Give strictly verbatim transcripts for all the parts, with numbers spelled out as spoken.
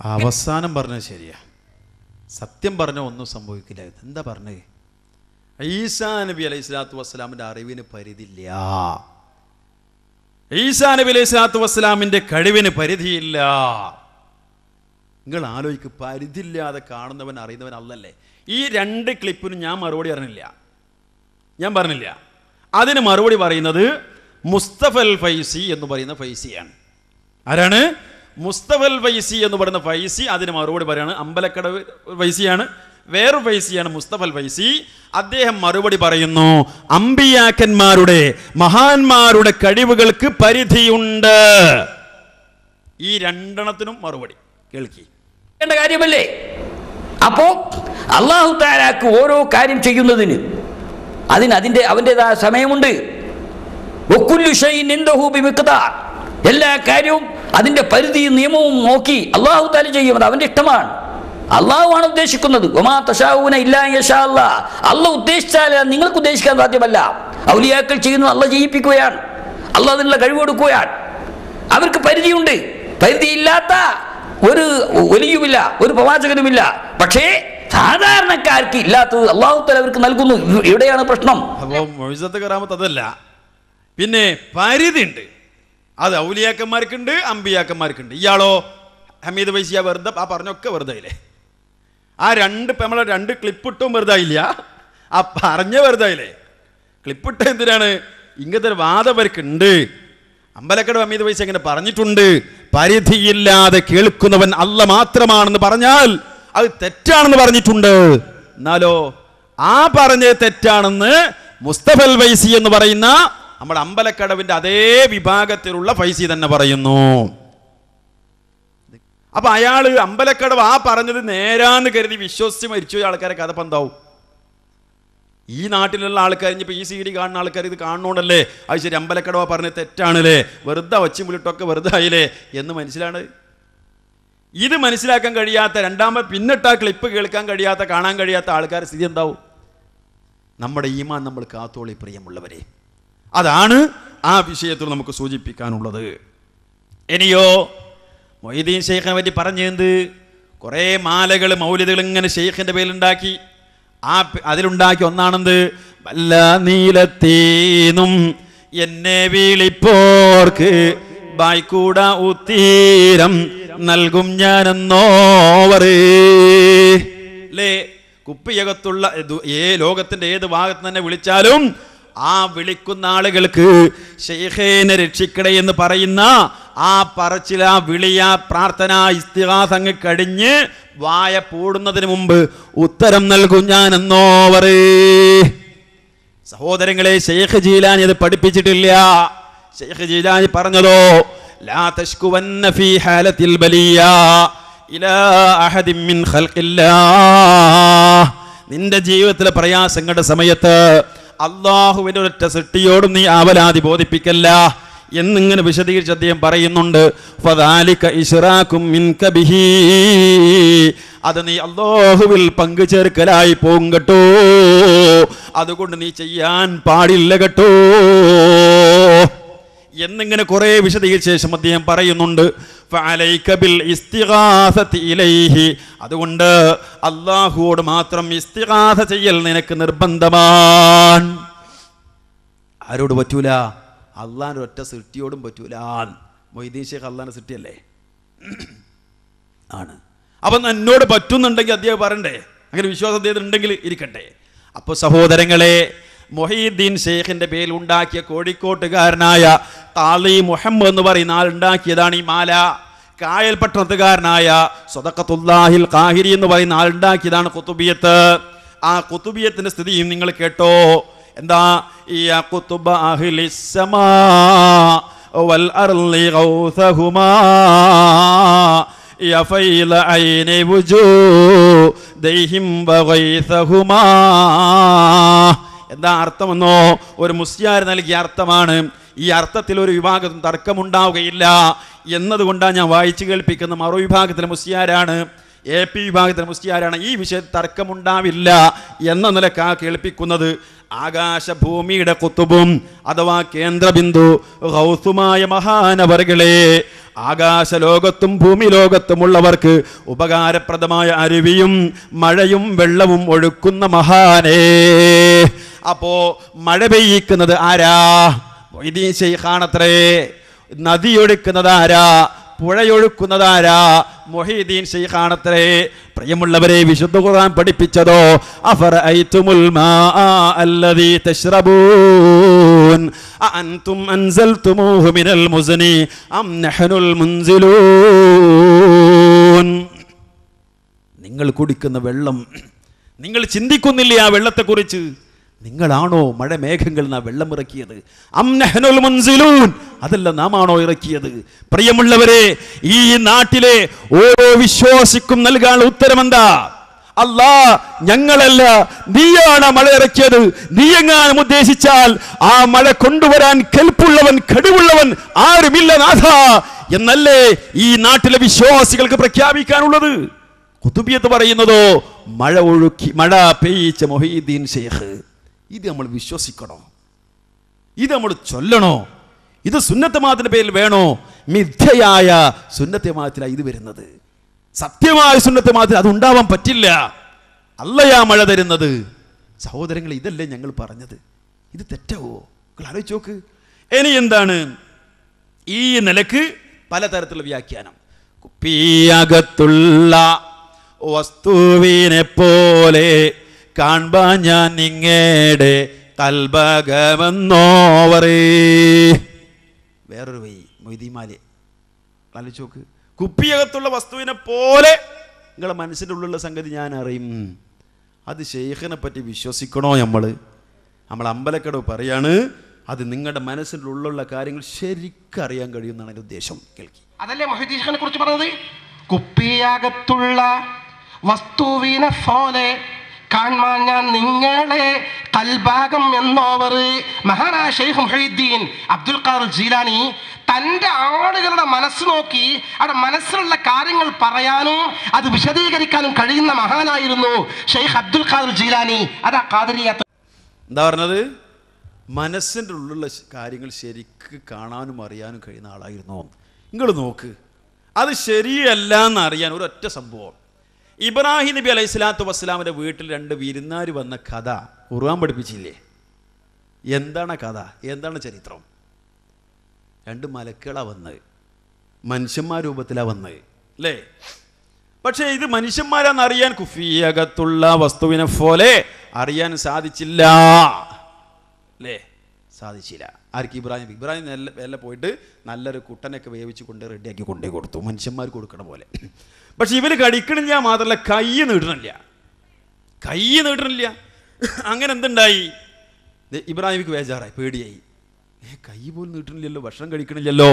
അവസാനം പറഞ്ഞത് ശരിയാ. സത്യം പറഞ്ഞ ഒന്നും സംഭവിക്കില്ല. എന്താ പറഞ്ഞത്? ഈസാ നബി അലൈഹി സ്വലാത്തു വസ്സലാമിൻ്റെ അറിവിന് പരിധിയില്ല. ഈസാ നബി അലൈഹി സ്വലാത്തു വസ്സലാമിൻ്റെ കഴിവിന് പരിധിയില്ല. നിങ്ങൾ ആലോചിക്ക്, പരിധിയില്ലാതെ കാണുന്നവൻ അറിയുന്നവൻ അല്ലല്ലേ? ഈ രണ്ട് ക്ലിപ്പിനും ഞാൻ മറുപടി അറിഞ്ഞില്ല, ഞാൻ പറഞ്ഞില്ല. അതിന് മറുപടി പറയുന്നത് മുസ്തഫൽ ഫൈസി എന്ന് പറയുന്ന ഫൈസിയാണ്. ആരാണ്? മുസ്തഫൽ ഫൈസി എന്ന് പറയുന്ന ഫൈസി അതിന് മറുപടി പറയാണ്. അമ്പലക്കടവ് ഫൈസിയാണ്, വേറൊരു ഫൈസിയാണ് മുസ്തഫൽ ഫൈസി. അദ്ദേഹം മറുപടി പറയുന്നു, അമ്പിയാക്കന്മാരുടെ മഹാന്മാരുടെ കഴിവുകൾക്ക് പരിധിയുണ്ട്. ഈ രണ്ടെണ്ണത്തിനും മറുപടി കേൾക്കി കാര്യമല്ലേ? അപ്പോ അല്ലാഹു തആലക്ക് ഓരോ കാര്യം ചെയ്യുന്നതിന് അതിന് അതിൻ്റെ അവൻ്റെതായ സമയമുണ്ട്. എല്ലാ കാര്യവും അതിൻ്റെ പരിധിയും നിയമവും നോക്കി അല്ലാഹു തആല ചെയ്യും. അത് അവൻ്റെ ഇഷ്ടമാണ്. അള്ളാഹുവാണ് ഉദ്ദേശിക്കുന്നത്. അള്ളാഹ് ഉദ്ദേശിച്ചാൽ നിങ്ങൾക്ക് ഉദ്ദേശിക്കാൻ സാധ്യമല്ല. ഔലിയാക്കൾ ചെയ്യുന്നത് അള്ളാഹ് ചെയ്യിപ്പിക്കുകയാണ്. അള്ളാഹ് അതിനുള്ള കഴിവ് കൊടുക്കുകയാണ്. അവർക്ക് പരിധിയുണ്ട്. പരിധിയില്ലാത്ത ഒരു വലിയുമില്ല, ഒരു പ്രവാചകനുമില്ല. പക്ഷേ സാധാരണക്കാർക്ക് ഇല്ലാത്തത് അള്ളാഹു തആല അവർക്ക് നൽകുന്നു. ഇവിടെയാണ് പ്രശ്നം. അപ്പോൾ മുഅ്ജിസത്ത് കറാമത്ത് അതല്ല, പിന്നെ പരിധി ഉണ്ട്. അത് ഔലിയാക്കന്മാർക്കുണ്ട്, അമ്പിയാക്കന്മാർക്കുണ്ട്. ഇയാളോ ഹമീദ് ഫൈസിയ വെറുതെ ആ പറഞ്ഞൊക്കെ വെറുതെ ഇല്ലേ? ആ രണ്ട് ഇപ്പം നമ്മളെ രണ്ട് ക്ലിപ്പിട്ടും വെറുതെ ഇല്ല, ആ പറഞ്ഞ വെറുതെ ഇല്ലേ? ക്ലിപ്പിട്ട എന്തിനാണ്? ഇങ്ങനത്തെ ഒരു വാദവർക്കുണ്ട്. അമ്പലക്കട ഹമീദ് ഫൈസി അങ്ങനെ പറഞ്ഞിട്ടുണ്ട്. പരിധിയില്ലാതെ കേൾക്കുന്നവൻ അല്ല മാത്രമാണെന്ന് പറഞ്ഞാൽ അത് തെറ്റാണെന്ന് പറഞ്ഞിട്ടുണ്ട്. എന്നാലോ ആ പറഞ്ഞത് തെറ്റാണെന്ന് മുസ്തഫൽ ഫൈസി എന്ന് പറയുന്ന നമ്മുടെ അമ്പലക്കടവിന്റെ അതേ വിഭാഗത്തിലുള്ള ഫൈസി തന്നെ പറയുന്നു. അപ്പൊ അയാള് അമ്പലക്കടവ് ആ പറഞ്ഞത് നേരാന്ന് കരുതി വിശ്വസിച്ച് മരിച്ചു ആൾക്കാരെ കഥ പന്താവും. ഈ നാട്ടിലുള്ള ആൾക്കാർ, ഇനിയിപ്പോൾ ഈ സീഡി കാണുന്ന ആൾക്കാർ ഇത് കാണുന്നോണ്ടല്ലേ അത് ശരി അമ്പലക്കടവ പറഞ്ഞത് തെറ്റാണല്ലേ, വെറുതെ വച്ചും വിളിട്ടൊക്കെ വെറുതെ ആയില്ലേ എന്ന് മനസ്സിലാണ്. ഇത് മനസ്സിലാക്കാൻ കഴിയാത്ത, രണ്ടാമത് പിന്നിട്ട ക്ലിപ്പ് കേൾക്കാൻ കഴിയാത്ത, കാണാൻ കഴിയാത്ത ആൾക്കാർ സ്ഥിതി എന്താവും? നമ്മുടെ ഈമാൻ നമ്മൾ കാത്തോളി പ്രിയമുള്ളവരെ. അതാണ് ആ വിഷയത്തിൽ നമുക്ക് സൂചിപ്പിക്കാനുള്ളത്. ഇനിയോ മൊയ്തീൻ ഷെയ്ഖിനെ പറ്റി പറഞ്ഞത് കുറേ മാലകൾ മൗലിദുകൾ ഇങ്ങനെ ഷെയ്ഖിൻ്റെ പേരിലുണ്ടാക്കി. ആ അതിലുണ്ടാക്കി ഒന്നാണെന്ത്? വല്ല നീലത്തീനും എന്നെ വിളിപ്പോർക്ക് ബായ്ക്കൂട ഉത്തീരം നൽകും ഞാനെന്നോവറേ. കുപ്പിയകത്തുള്ള ഏ ലോകത്തിന്റെ ഏത് ഭാഗത്ത് തന്നെ വിളിച്ചാലും ആ വിളിക്കുന്ന ആളുകൾക്ക് ഷെയ്ഖേനെ രക്ഷിക്കണേ എന്ന് പറയുന്ന ആ പറച്ചില, വിളിയ, പ്രാർത്ഥന, ഇസ്തിഗാസ അങ്ങ് കഴിഞ്ഞ് വായ പൂടുന്നതിന് മുമ്പ് ഉത്തരം നൽകും ഞാൻ എന്നോവറേ. സഹോദരങ്ങളെ, ഷെയ്ഖ് ജീലാനി അത് പഠിപ്പിച്ചിട്ടില്ല. ഷെയ്ഖ് ജീലാനി പറഞ്ഞതോ ലാ തശ്കുവന്ന ഫീ ഹാലത്തിൽ ബലിയ ഇലാ അഹദിൻ മിൻ ഖൽഖില്ലാഹ്. നിന്റെ ജീവിതത്തിലെ പ്രയാസങ്ങളുടെ സമയത്ത് അള്ളാഹുവിന്റെ ഒരൊറ്റ സൃഷ്ടിയോടും നീ ആവലാതി ബോധിപ്പിക്കല്ല എന്നിങ്ങനെ വിശദീകരിച്ച് അദ്ദേഹം പറയുന്നുണ്ട്. ഫദാലിക ഇശ്റാകും മിൻക ബിഹി. അത് നീ അല്ലാഹുവിൽ പങ്കു ചേർക്കലായി പോകും കേട്ടോ. അതുകൊണ്ട് നീ ചെയ്യാൻ പാടില്ല കേട്ടോ എന്നിങ്ങനെ കുറെ വിശദീകരിച്ച ശേഷം അദ്ദേഹം പറയുന്നുണ്ട് ഫഅലൈക ബിൽ ഇസ്തിഗാസതി ഇലൈഹി. അതുകൊണ്ട് അല്ലാഹുവോട് മാത്രം ഇസ്തിഗാസ ചെയ്യൽ നിനക്ക് നിർബന്ധമാണ്. ആരോട് പറ്റൂല? അള്ളാഹിന്റെ ഒറ്റ സൃഷ്ടിയോടും പറ്റൂല. മൊയ്തീൻ ഷെയ്ഖ് അള്ളാഹിന്റെ സൃഷ്ടിയല്ലേ ആണ്. അപ്പം എന്നോട് പറ്റുന്നുണ്ടെങ്കിൽ അദ്ദേഹം പറയണ്ടേ? അങ്ങനെ വിശ്വാസം അദ്ദേഹത്തിന് ഉണ്ടെങ്കിൽ ഇരിക്കട്ടെ. അപ്പോൾ സഹോദരങ്ങളെ, മൊഹീദ്ദീൻ ഷെയ്ഖിന്റെ പേരിൽ ഉണ്ടാക്കിയ കോഴിക്കോട്ടുകാരനായ ഖാളി മുഹമ്മദ് എന്ന് പറയുന്ന ആൾ ഉണ്ടാക്കിയതാണ് ഈ മാല. കായൽ പട്ടണത്തുകാരനായ സദഖത്തുല്ലാഹിൽ ഖാഹിരി എന്ന് പറയുന്ന ആൾ ഉണ്ടാക്കിയതാണ് ഖുതുബിയത്ത്. ആ ഖുതുബിയത്തിന്റെ സ്ഥിതിയും നിങ്ങൾ കേട്ടോ. എന്താ? യാ ഖുതുബ അഹ്ലിസ് സമാ വൽ അർളി ഗൗസഹുമാ യാ ഫൈല ഐനി വുജൂദിഹിം വഗൈസഹുമാ. എന്താ അർത്ഥമെന്നോ? ഒരു മുസ്ലിയാർ നൽകിയ അർത്ഥമാണ്. ഈ അർത്ഥത്തിൽ ഒരു വിഭാഗത്തും തർക്കമുണ്ടാവുകയില്ല എന്നതുകൊണ്ടാണ് ഞാൻ വായിച്ചു കേൾപ്പിക്കുന്ന. മറുവിഭാഗത്തിലെ മുസ്ലിയാരാണ്, എ പി വിഭാഗത്തിലെ മുസ്ലിയാരാണ്. ഈ വിഷയത്തിൽ തർക്കമുണ്ടാവില്ല എന്ന നിലക്കാ കേൾപ്പിക്കുന്നത്. ആകാശഭൂമിയുടെ കുത്തുബും അഥവാ കേന്ദ്രബിന്ദു ഗൗസുമായ മഹാനവറുകളെ, ആകാശലോകത്തും ഭൂമി ലോകത്തുമുള്ളവർക്ക് ഉപകാരപ്രദമായ അരുവിയും മഴയും വെള്ളവും ഒഴുക്കുന്ന മഹാനേ. അപ്പോ മഴ പെയ്യിക്കുന്നത് ആരാ? മൊയ്തീൻ ശൈഖാണത്രേ. നദിയൊഴുക്കുന്നത് ആരാ? പുഴയൊഴുക്കുന്നതാരാ? മുഹീദ്ദീൻ ശൈഖാണത്രേ. പ്രിയമുള്ളവരെ, വിശുദ്ധ ഖുർആൻ പഠിപ്പിച്ചതോ അഫറഅയ്തുമുൽ മാഅ അല്ലദീ തശ്റബൂൻ അഅൻതും അൻസൽതുമൂഹു മിനൽ മുസ്നി അം നഹ്നുൽ മുൻസിലൂൻ. നിങ്ങൾ കുടിക്കുന്ന വെള്ളം നിങ്ങൾ ചിന്തിക്കുന്നില്ലേ ആ വെള്ളത്തെക്കുറിച്ച്? നിങ്ങളാണോ മഴ മേഘങ്ങൾ നാ വെള്ളം ഇറക്കിയത്? അം നഹ്നുൽ മുൻസിലൂൻ, അതല്ല നാം ആണോ ഇറക്കിയത്? പ്രിയമുള്ളവരെ, ഈ നാട്ടിലെ ഓരോ വിശ്വാസിക്കും നൽകാൻ ഉത്തരമെന്താ? അല്ലാ, ഞങ്ങളല്ല, നീയാണ് മഴ ഇറക്കിയത്. നീ എങ്ങാനും ഉദ്ദേശിച്ചാൽ ആ മഴ കൊണ്ടുവരാൻ കെൽപ്പുള്ളവൻ, കഴിവുള്ളവൻ ആരുമില്ല നാഥ എന്നല്ലേ ഈ നാട്ടിലെ വിശ്വാസികൾക്ക് പ്രഖ്യാപിക്കാനുള്ളത്? ഖുതുബിയത്ത് പറയുന്നതോ മഴ ഒഴുക്കി മഴ പെയ്യിച്ച മൊഹീദ്ദീൻ ശൈഖ്. ഇത് നമ്മൾ വിശ്വസിക്കണോ? ഇത് നമ്മൾ ചൊല്ലണോ? ഇത് സുന്നത്തമാത്തിന്റെ പേരിൽ വേണോ? മിഥ്യയായ സുന്നത്തമാത്തിലാണ് ഇത് വരുന്നത്. സത്യമായ സുന്നത്തമാത്തിൽ അത് ഉണ്ടാവാൻ പറ്റില്ല. അല്ലയാ മഴ തരുന്നത്. സഹോദരങ്ങൾ, ഇതല്ലേ ഞങ്ങൾ പറഞ്ഞത്? ഇത് തെറ്റാവോ? നിങ്ങൾ ആലോചിച്ച് നോക്ക്. ഇനി എന്താണ് ഈ നിലക്ക് പലതരത്തിലുള്ള വ്യാഖ്യാനം? കുപ്പിയകത്തുള്ള വസ്തുവിനെ പോലെ കാൺപാ ഞാൻ നിങ്ങടെ കൽബകമെന്നോവറേ. വേറൊരു വഴി മൊയ്തീമാലെ ആലോചിച്ച് നോക്ക്. കുപ്പിയകത്തുള്ള വസ്തുവിനെ പോലെ നിങ്ങളെ മനസ്സിൻ്റെ ഉള്ളിലുള്ള സംഗതി ഞാൻ അറിയും. അത് ശൈഖിനെ പറ്റി വിശ്വസിക്കണോ? നമ്മൾ നമ്മൾ അമ്പലക്കടവ് പറയാണ്, അത് നിങ്ങളുടെ മനസ്സിൻ്റെ ഉള്ളിലുള്ള കാര്യങ്ങൾ ശരിക്കും അറിയാൻ കഴിയുമെന്നാണ് എൻ്റെ ഉദ്ദേശം. കേൾക്കി, അതല്ലേ മൊഹീദ്ദീൻ ശൈഖിനെ കുറിച്ച് പറഞ്ഞത്? കുപ്പിയകത്തുള്ള വസ്തുവിനെ പോലെ കാണാൻ ഞാൻ നിങ്ങളെ കൽഭാഗം എന്നോവർ. മഹാനായ ഷെയ്ഖ് മുഹീദ്ദീൻ അബ്ദുൽ ഖാദിർ ജീലാനി തൻ്റെ ആളുകളുടെ മനസ്സ് നോക്കി അവിടെ മനസ്സിലുള്ള കാര്യങ്ങൾ പറയാനും അത് വിശദീകരിക്കാനും കഴിയുന്ന മഹാനായിരുന്നു ഷെയ്ഖ് അബ്ദുൽ ഖാദിർ ജീലാനി. അതാ ഖാദിരിയ്യ. എന്താ പറഞ്ഞത്? മനസ്സിൻ്റെ ഉള്ളിലുള്ള കാര്യങ്ങൾ ശരിക്ക് കാണാനും അറിയാനും കഴിയുന്ന ആളായിരുന്നു. നിങ്ങൾ നോക്ക്, അത് ശരിയല്ല എന്നറിയാൻ ഒരൊറ്റ സംഭവം. ഇബ്രാഹിം നബി അലൈഹി സ്വലാത്തു വസ്സലാമിൻ്റെ വീട്ടിൽ രണ്ട് വിരുന്നാർ വന്ന കഥ ഖുർആൻ പഠിപ്പിച്ചില്ലേ? എന്താണ് കഥ? എന്താണ് ചരിത്രം? രണ്ട് മലക്കുകളാണ് വന്നത്, മനുഷ്യന്മാർ രൂപത്തിലാണ് വന്നത് അല്ലേ? പക്ഷേ ഇത് മനുഷ്യന്മാരാണെന്നറിയാൻ കുഫിയകത്തുള്ള വസ്തുവിനെ പോലെ അറിയാൻ സാധിച്ചില്ല അല്ലേ? സാധിച്ചില്ല. ആർക്ക്? ഇബ്രാഹിം. ഇബ്രാഹിം നല്ല എല്ലാം പോയിട്ട് നല്ലൊരു കുട്ടനൊക്കെ വേവിച്ച് കൊണ്ട് റെഡിയാക്കി കൊണ്ടേ കൊടുത്തു, മനുഷ്യന്മാർ കൊടുക്കണ പോലെ. പക്ഷെ ഇവർ കടിക്കണില്ല, മാത്രമല്ല കൈ നീട്ടണില്ല, കൈ നീട്ടണില്ല. അങ്ങനെ എന്തുണ്ടായി? ഇബ്രാഹിമിക്ക് ബേജാറായി, പേടിയായി. ഏ കൈ പോലും നീട്ടണില്ലല്ലോ, ഭക്ഷണം കഴിക്കണില്ലല്ലോ.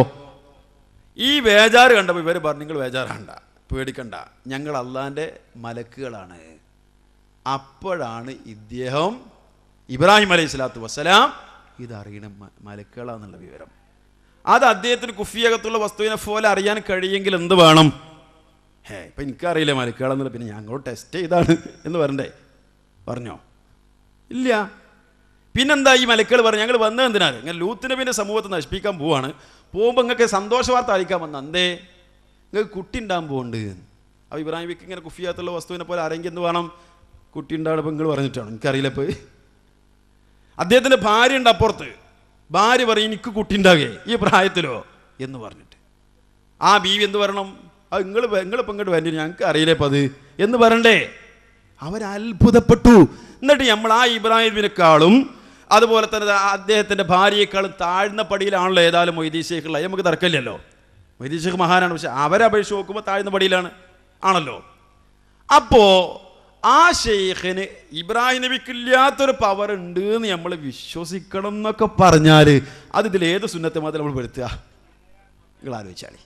ഈ ബേജാറ് കണ്ടപ്പോൾ ഇവർ പറഞ്ഞു, നിങ്ങൾ ബേജാറാണ്ട, പേടിക്കണ്ട, ഞങ്ങൾ അള്ളാൻ്റെ മലക്കുകളാണ്. അപ്പോഴാണ് ഇദ്ദേഹം ഇബ്രാഹിം അലൈഹി സ്വലാത്തു വസ്സലാം ഇതറിയണം മലക്കുകളാന്നുള്ള വിവരം. അത് അദ്ദേഹത്തിന് കുഫിയകത്തുള്ള വസ്തുവിനെ പോലെ അറിയാൻ കഴിയെങ്കിൽ എന്ത് വേണം? ഹേ ഇപ്പം എനിക്കറിയില്ല മലക്കുകളെന്നുള്ള, പിന്നെ ഞങ്ങളോട് ടെസ്റ്റ് ചെയ്താണ് എന്ന് പറയണ്ടേ? പറഞ്ഞോ? ഇല്ല. പിന്നെന്താ ഈ മലക്കുകൾ പറഞ്ഞു? ഞങ്ങൾ വന്നത് എന്തിനാണ്? ഇങ്ങനെ ലൂത്ത് നബിൻ്റെ സമൂഹത്തെ നശിപ്പിക്കാൻ പോവാണ്. പോകുമ്പോൾ നിങ്ങൾക്ക് സന്തോഷ വാർത്ത അറിയിക്കാൻ വന്ന എന്തേ? നിങ്ങൾക്ക് കുട്ടി ഉണ്ടാകാൻ പോകുന്നുണ്ട്. അപ്പോൾ ഇബ്രാഹിമിക്ക് ഇങ്ങനെ കുഫിയകത്തുള്ള വസ്തുവിനെ പോലെ ആരെങ്കിലും എന്ത് വേണം? കുട്ടി ഉണ്ടാകുമ്പോൾ നിങ്ങൾ പറഞ്ഞിട്ടാണ്, എനിക്കറിയില്ല. ഇപ്പോൾ അദ്ദേഹത്തിൻ്റെ ഭാര്യ ഉണ്ട് അപ്പുറത്ത്. ഭാര്യ പറയും, എനിക്ക് കുട്ടി ഉണ്ടാകേ ഈ പ്രായത്തിലോ എന്ന് പറഞ്ഞിട്ട്. ആ ബീവി എന്ത് പറയണം? അത് നിങ്ങൾ നിങ്ങളിപ്പോൾ ഇങ്ങോട്ട് വേണ്ടി ഞങ്ങൾക്ക് അറിയില്ലേ ഇപ്പം അത് എന്ന് പറയണ്ടേ? അവരത്ഭുതപ്പെട്ടു. എന്നിട്ട് നമ്മൾ ആ ഇബ്രാഹിമിനേക്കാളും അതുപോലെ തന്നെ അദ്ദേഹത്തിൻ്റെ ഭാര്യയെക്കാളും താഴ്ന്ന പടിയിലാണല്ലോ ഏതായാലും മൊയ്തീൻ ശൈഖുള്ള. നമുക്ക് തർക്കമില്ലല്ലോ, മൊയ്തീൻ ശൈഖ് മഹാനാണ്. പക്ഷെ അവരെ അപേക്ഷിച്ച് നോക്കുമ്പോൾ താഴ്ന്ന പടിയിലാണ് ആണല്ലോ. അപ്പോൾ ആ ഷെയ്ഖിന് ഇബ്രാഹിം നബിക്കില്ലാത്തൊരു പവർ ഉണ്ട് എന്ന് നമ്മൾ വിശ്വസിക്കണം എന്നൊക്കെ പറഞ്ഞാൽ അത് ഇതിലേത് സുന്നത്തെ മാത്രം നമ്മൾ പെടുത്തുക? നിങ്ങൾ ആലോചിച്ചാലേ.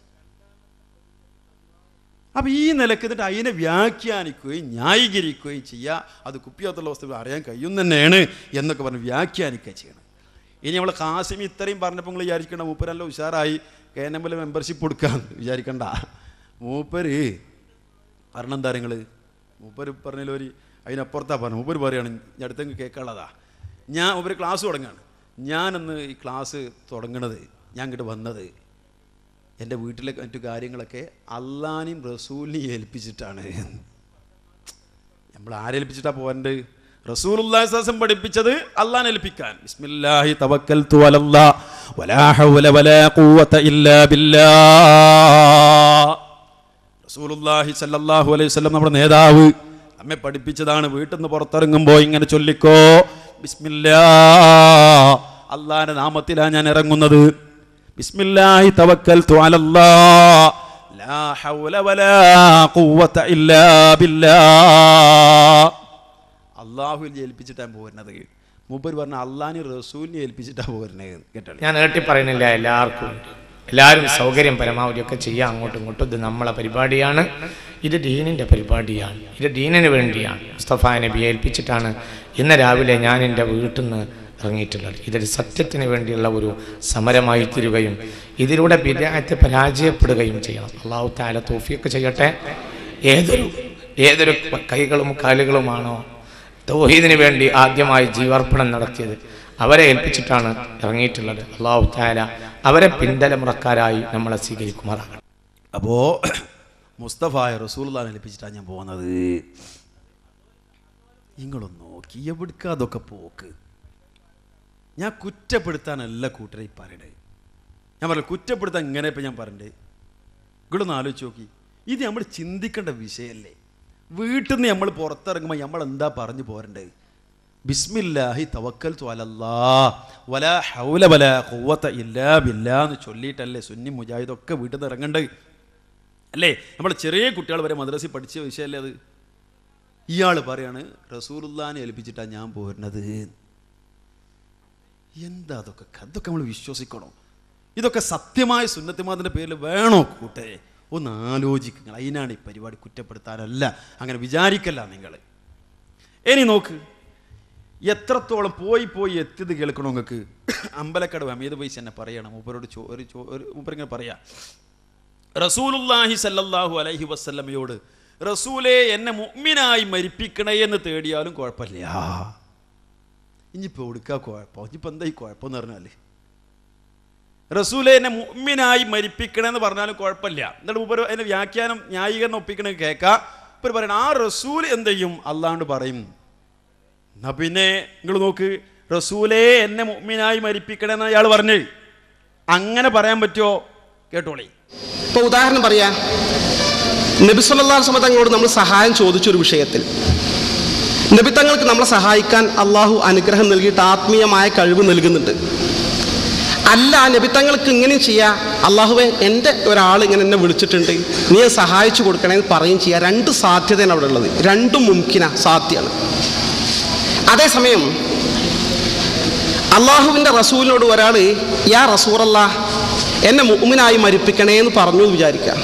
അപ്പം ഈ നിലക്ക് എന്നിട്ട് അതിനെ വ്യാഖ്യാനിക്കുകയും ന്യായീകരിക്കുകയും ചെയ്യുക, അത് കുപ്പിയകത്തുള്ള വസ്തു അറിയാൻ കഴിയും തന്നെയാണ് എന്നൊക്കെ പറഞ്ഞ് വ്യാഖ്യാനിക്കുക ചെയ്യണം. ഇനി നമ്മൾ ഖാസിമി ഇത്രയും പറഞ്ഞപ്പോൾ നിങ്ങൾ വിചാരിക്കണം മൂപ്പരല്ല ഉഷാറായി കെ എൻ എമ്മിൽ മെമ്പർഷിപ്പ് കൊടുക്കാമെന്ന് വിചാരിക്കണ്ട. മൂപ്പര് പറഞ്ഞ എന്താ നിങ്ങൾ? മൂപ്പര് പറഞ്ഞതിൽ ഒരു അതിനപ്പുറത്താണ് പറഞ്ഞു. മൂപ്പര് പറയുകയാണ്, ഞാൻ അടുത്തെങ്കിൽ കേൾക്കാനുള്ളതാ. ഞാൻ മൂപ്പര് ക്ലാസ് തുടങ്ങുകയാണ്. ഞാനന്ന് ഈ ക്ലാസ് തുടങ്ങണത്, ഞാൻ ഇങ്ങോട്ട് വന്നത് എൻ്റെ വീട്ടിലെ മറ്റു കാര്യങ്ങളൊക്കെ അള്ളാനെയും റസൂലിനെയും ഏൽപ്പിച്ചിട്ടാണ്. നമ്മൾ ആരേൽപ്പിച്ചിട്ടാണ് പോകേണ്ടത്? റസൂലുള്ളാഹി സ്വല്ലല്ലാഹു അലൈഹി വസല്ലം പഠിപ്പിച്ചത് അള്ളാനെ ഏൽപ്പിക്കാൻ. ബിസ്മില്ലാഹി തവക്കൽതു അലല്ലാഹ് വലാ ഹൗല വലാ ഖുവത ഇല്ലാ ബില്ലാഹ്. റസൂലുള്ളാഹി സ്വല്ലല്ലാഹു അലൈഹി വസല്ലം നമ്മുടെ നേതാവ് നമ്മെ പഠിപ്പിച്ചതാണ്. വീട്ടിൽ നിന്ന് പുറത്തിറങ്ങുമ്പോൾ ഇങ്ങനെ ചൊല്ലിക്കോ, ബിസ്മില്ലാഹ്, അള്ളാന്റെ നാമത്തിലാണ് ഞാൻ ഇറങ്ങുന്നത്. ബിസ്മില്ലാഹി തവക്കൽതു അലല്ലാഹ് ലാ ഹൗല വലാ ഖുവത ഇല്ലാ ബില്ലാഹ്. അള്ളാഹുവിനെ ഏൽപ്പിച്ചിട്ടാണ് പോരുന്നത്. മൂപ്പർ പറഞ്ഞ അള്ളാഹിനെ റസൂലിനെ ഏൽപ്പിച്ചിട്ടാണ് പോരുന്നത്. കേട്ടോ, ഞാൻ ഏട്ടി പറയുന്നില്ല, എല്ലാവർക്കും എല്ലാവരും സൗകര്യം പരമാവധിയൊക്കെ ചെയ്യാം അങ്ങോട്ടും ഇങ്ങോട്ടും. ഇത് നമ്മളെ പരിപാടിയാണ്, ഇത് ദീനിൻ്റെ പരിപാടിയാണ്, ഇത് ദീനിന് വേണ്ടിയാണ്. മുസ്തഫ നബിയെ ഏൽപ്പിച്ചിട്ടാണ് ഇന്ന് രാവിലെ ഞാൻ എൻ്റെ വീട്ടിൽ നിന്ന് ഇറങ്ങിയിട്ടുള്ളത്. ഇതൊരു സത്യത്തിന് വേണ്ടിയുള്ള ഒരു സമരമായി തീരുകയും ഇതിലൂടെ ബിദ്അത്ത് പരാജയപ്പെടുകയും ചെയ്യണം. അല്ലാഹു തആല തൗഫീഖ് ചെയ്യട്ടെ. ഏതൊരു ഏതൊരു കൈകളും കാലുകളുമാണോ തൗഹീദിന് വേണ്ടി ആദ്യമായി ജീവാർപ്പണം നടത്തിയത്, അവരെ ഏൽപ്പിച്ചിട്ടാണ് ഇറങ്ങിയിട്ടുള്ളത്. അല്ലാഹു തആല അവരെ പിന്തലമുറക്കാരായി നമ്മളെ സ്വീകരിക്കുമാറാകണം. അപ്പോൾ മുസ്തഫായ റസൂലുള്ളാഹിനെ ഏൽപ്പിച്ചിട്ടാണ് ഞാൻ പോകുന്നത്. നിങ്ങളൊന്ന് നോക്കി എവിടുക്ക അതൊക്കെ പോക്ക്. ഞാൻ കുറ്റപ്പെടുത്താനല്ല കൂട്ടരെ പറയണേ. ഞാൻ പറഞ്ഞു കുറ്റപ്പെടുത്താൻ ഇങ്ങനെ ഇപ്പം ഞാൻ പറയണ്ടേ. ഇങ്ങോട്ടൊന്ന് ആലോചിച്ച് നോക്കി, ഇത് നമ്മൾ ചിന്തിക്കേണ്ട വിഷയമല്ലേ. വീട്ടിൽ നിന്ന് നമ്മൾ പുറത്തിറങ്ങുമ്പോൾ നമ്മൾ എന്താ പറഞ്ഞു പോരണ്ടേ? ബിസ്മില്ലാഹി തവക്കൽതു അലല്ലാഹ് വലാ ഹൗല വലാ ഖുവത ഇല്ലാ ബില്ലാഹ് എന്ന് ചൊല്ലിയിട്ടല്ലേ സുന്നി മുജാഹിദൊക്കെ വീട്ടിൽ നിന്ന് ഇറങ്ങണ്ടേ അല്ലേ? നമ്മൾ ചെറിയ കുട്ടികൾ വരെ മദ്രസയിൽ പഠിച്ച വിഷയമല്ലേ അത്. ഇയാൾ പറയാണ് റസൂലുള്ളാഹിനെ ഏൽപ്പിച്ചിട്ടാണ് ഞാൻ പോരുന്നത്. എന്താ അതൊക്കെ? അതൊക്കെ നമ്മൾ വിശ്വസിക്കണോ? ഇതൊക്കെ സത്യമായ സുന്നത്തുമാതിൻ്റെ പേരിൽ വേണോ കൂട്ടെ? ഒന്ന് ആലോചിക്കുക. അതിനാണ് ഈ പരിപാടി, കുറ്റപ്പെടുത്താനല്ല. അങ്ങനെ വിചാരിക്കല്ല നിങ്ങൾ. ഇനി നോക്ക്, എത്രത്തോളം പോയി പോയി എത്തിയത് കേൾക്കണോ നിങ്ങൾക്ക്? അമ്പലക്കടവ് അമീദ് വൈസ് എന്നെ പറയണം. മൂപ്പരോട് ചോ ഒരു ചോ ഒരു മൂപ്പരിങ്ങനെ പറയാം, റസൂലുള്ളാഹി സല്ലല്ലാഹു അലൈഹി വസല്ലമയോട് റസൂലേ എന്നെ മുഅ്മിനായി മരിപ്പിക്കണേ എന്ന് തേടിയാലും കുഴപ്പമില്ല. ഇനിയിപ്പോൾ എടുക്കുക കുഴപ്പം, ഇനിയിപ്പോൾ എന്താ ഈ കുഴപ്പമെന്ന് പറഞ്ഞാൽ റസൂലെ എന്നെ മുഅ്മിനായി മരിപ്പിക്കണമെന്ന് പറഞ്ഞാലും കുഴപ്പമില്ല. എന്നിട്ട് മൂപ്പർ അതിൻ്റെ വ്യാഖ്യാനം ന്യായീകരണം ഒപ്പിക്കണമെങ്കിൽ കേൾക്കാം. ഇപ്പോൾ പറയണം ആ റസൂൽ എന്ത് ചെയ്യും? അല്ലാണ്ട് പറയും. എന്നാ പിന്നെ നിങ്ങൾ നോക്ക്, റസൂലേ എന്നെ മുഅ്മിനായി മരിപ്പിക്കണമെന്ന് അയാൾ പറഞ്ഞു. അങ്ങനെ പറയാൻ പറ്റുമോ? കേട്ടോളി. ഇപ്പോൾ ഉദാഹരണം പറയാ, നബി സല്ലല്ലാഹു അലൈഹി വസല്ലം തങ്ങളോട് നമ്മൾ സഹായം ചോദിച്ചൊരു വിഷയത്തിൽ നബി തങ്ങൾക്ക് നമ്മളെ സഹായിക്കാൻ അള്ളാഹു അനുഗ്രഹം നൽകിയിട്ട് ആത്മീയമായ കഴിവ് നൽകുന്നുണ്ട്. അല്ല, നബി തങ്ങൾക്ക് ഇങ്ങനെയും ചെയ്യാം, അള്ളാഹുവെ എൻ്റെ ഒരാൾ ഇങ്ങനെ എന്നെ വിളിച്ചിട്ടുണ്ട്, നീ സഹായിച്ചു കൊടുക്കണമെന്ന് പറയും ചെയ്യാം. രണ്ട് സാധ്യതയാണ് അവിടെ ഉള്ളത്. രണ്ടും മുംകിന, സാധ്യമാണ്. അതേസമയം അള്ളാഹുവിൻ്റെ റസൂലിനോട് ഒരാൾ യാ റസൂലല്ലാഹ് എന്നെ മുഅ്മിനായി മരിപ്പിക്കണേ എന്ന് പറഞ്ഞു എന്ന് വിചാരിക്കുക.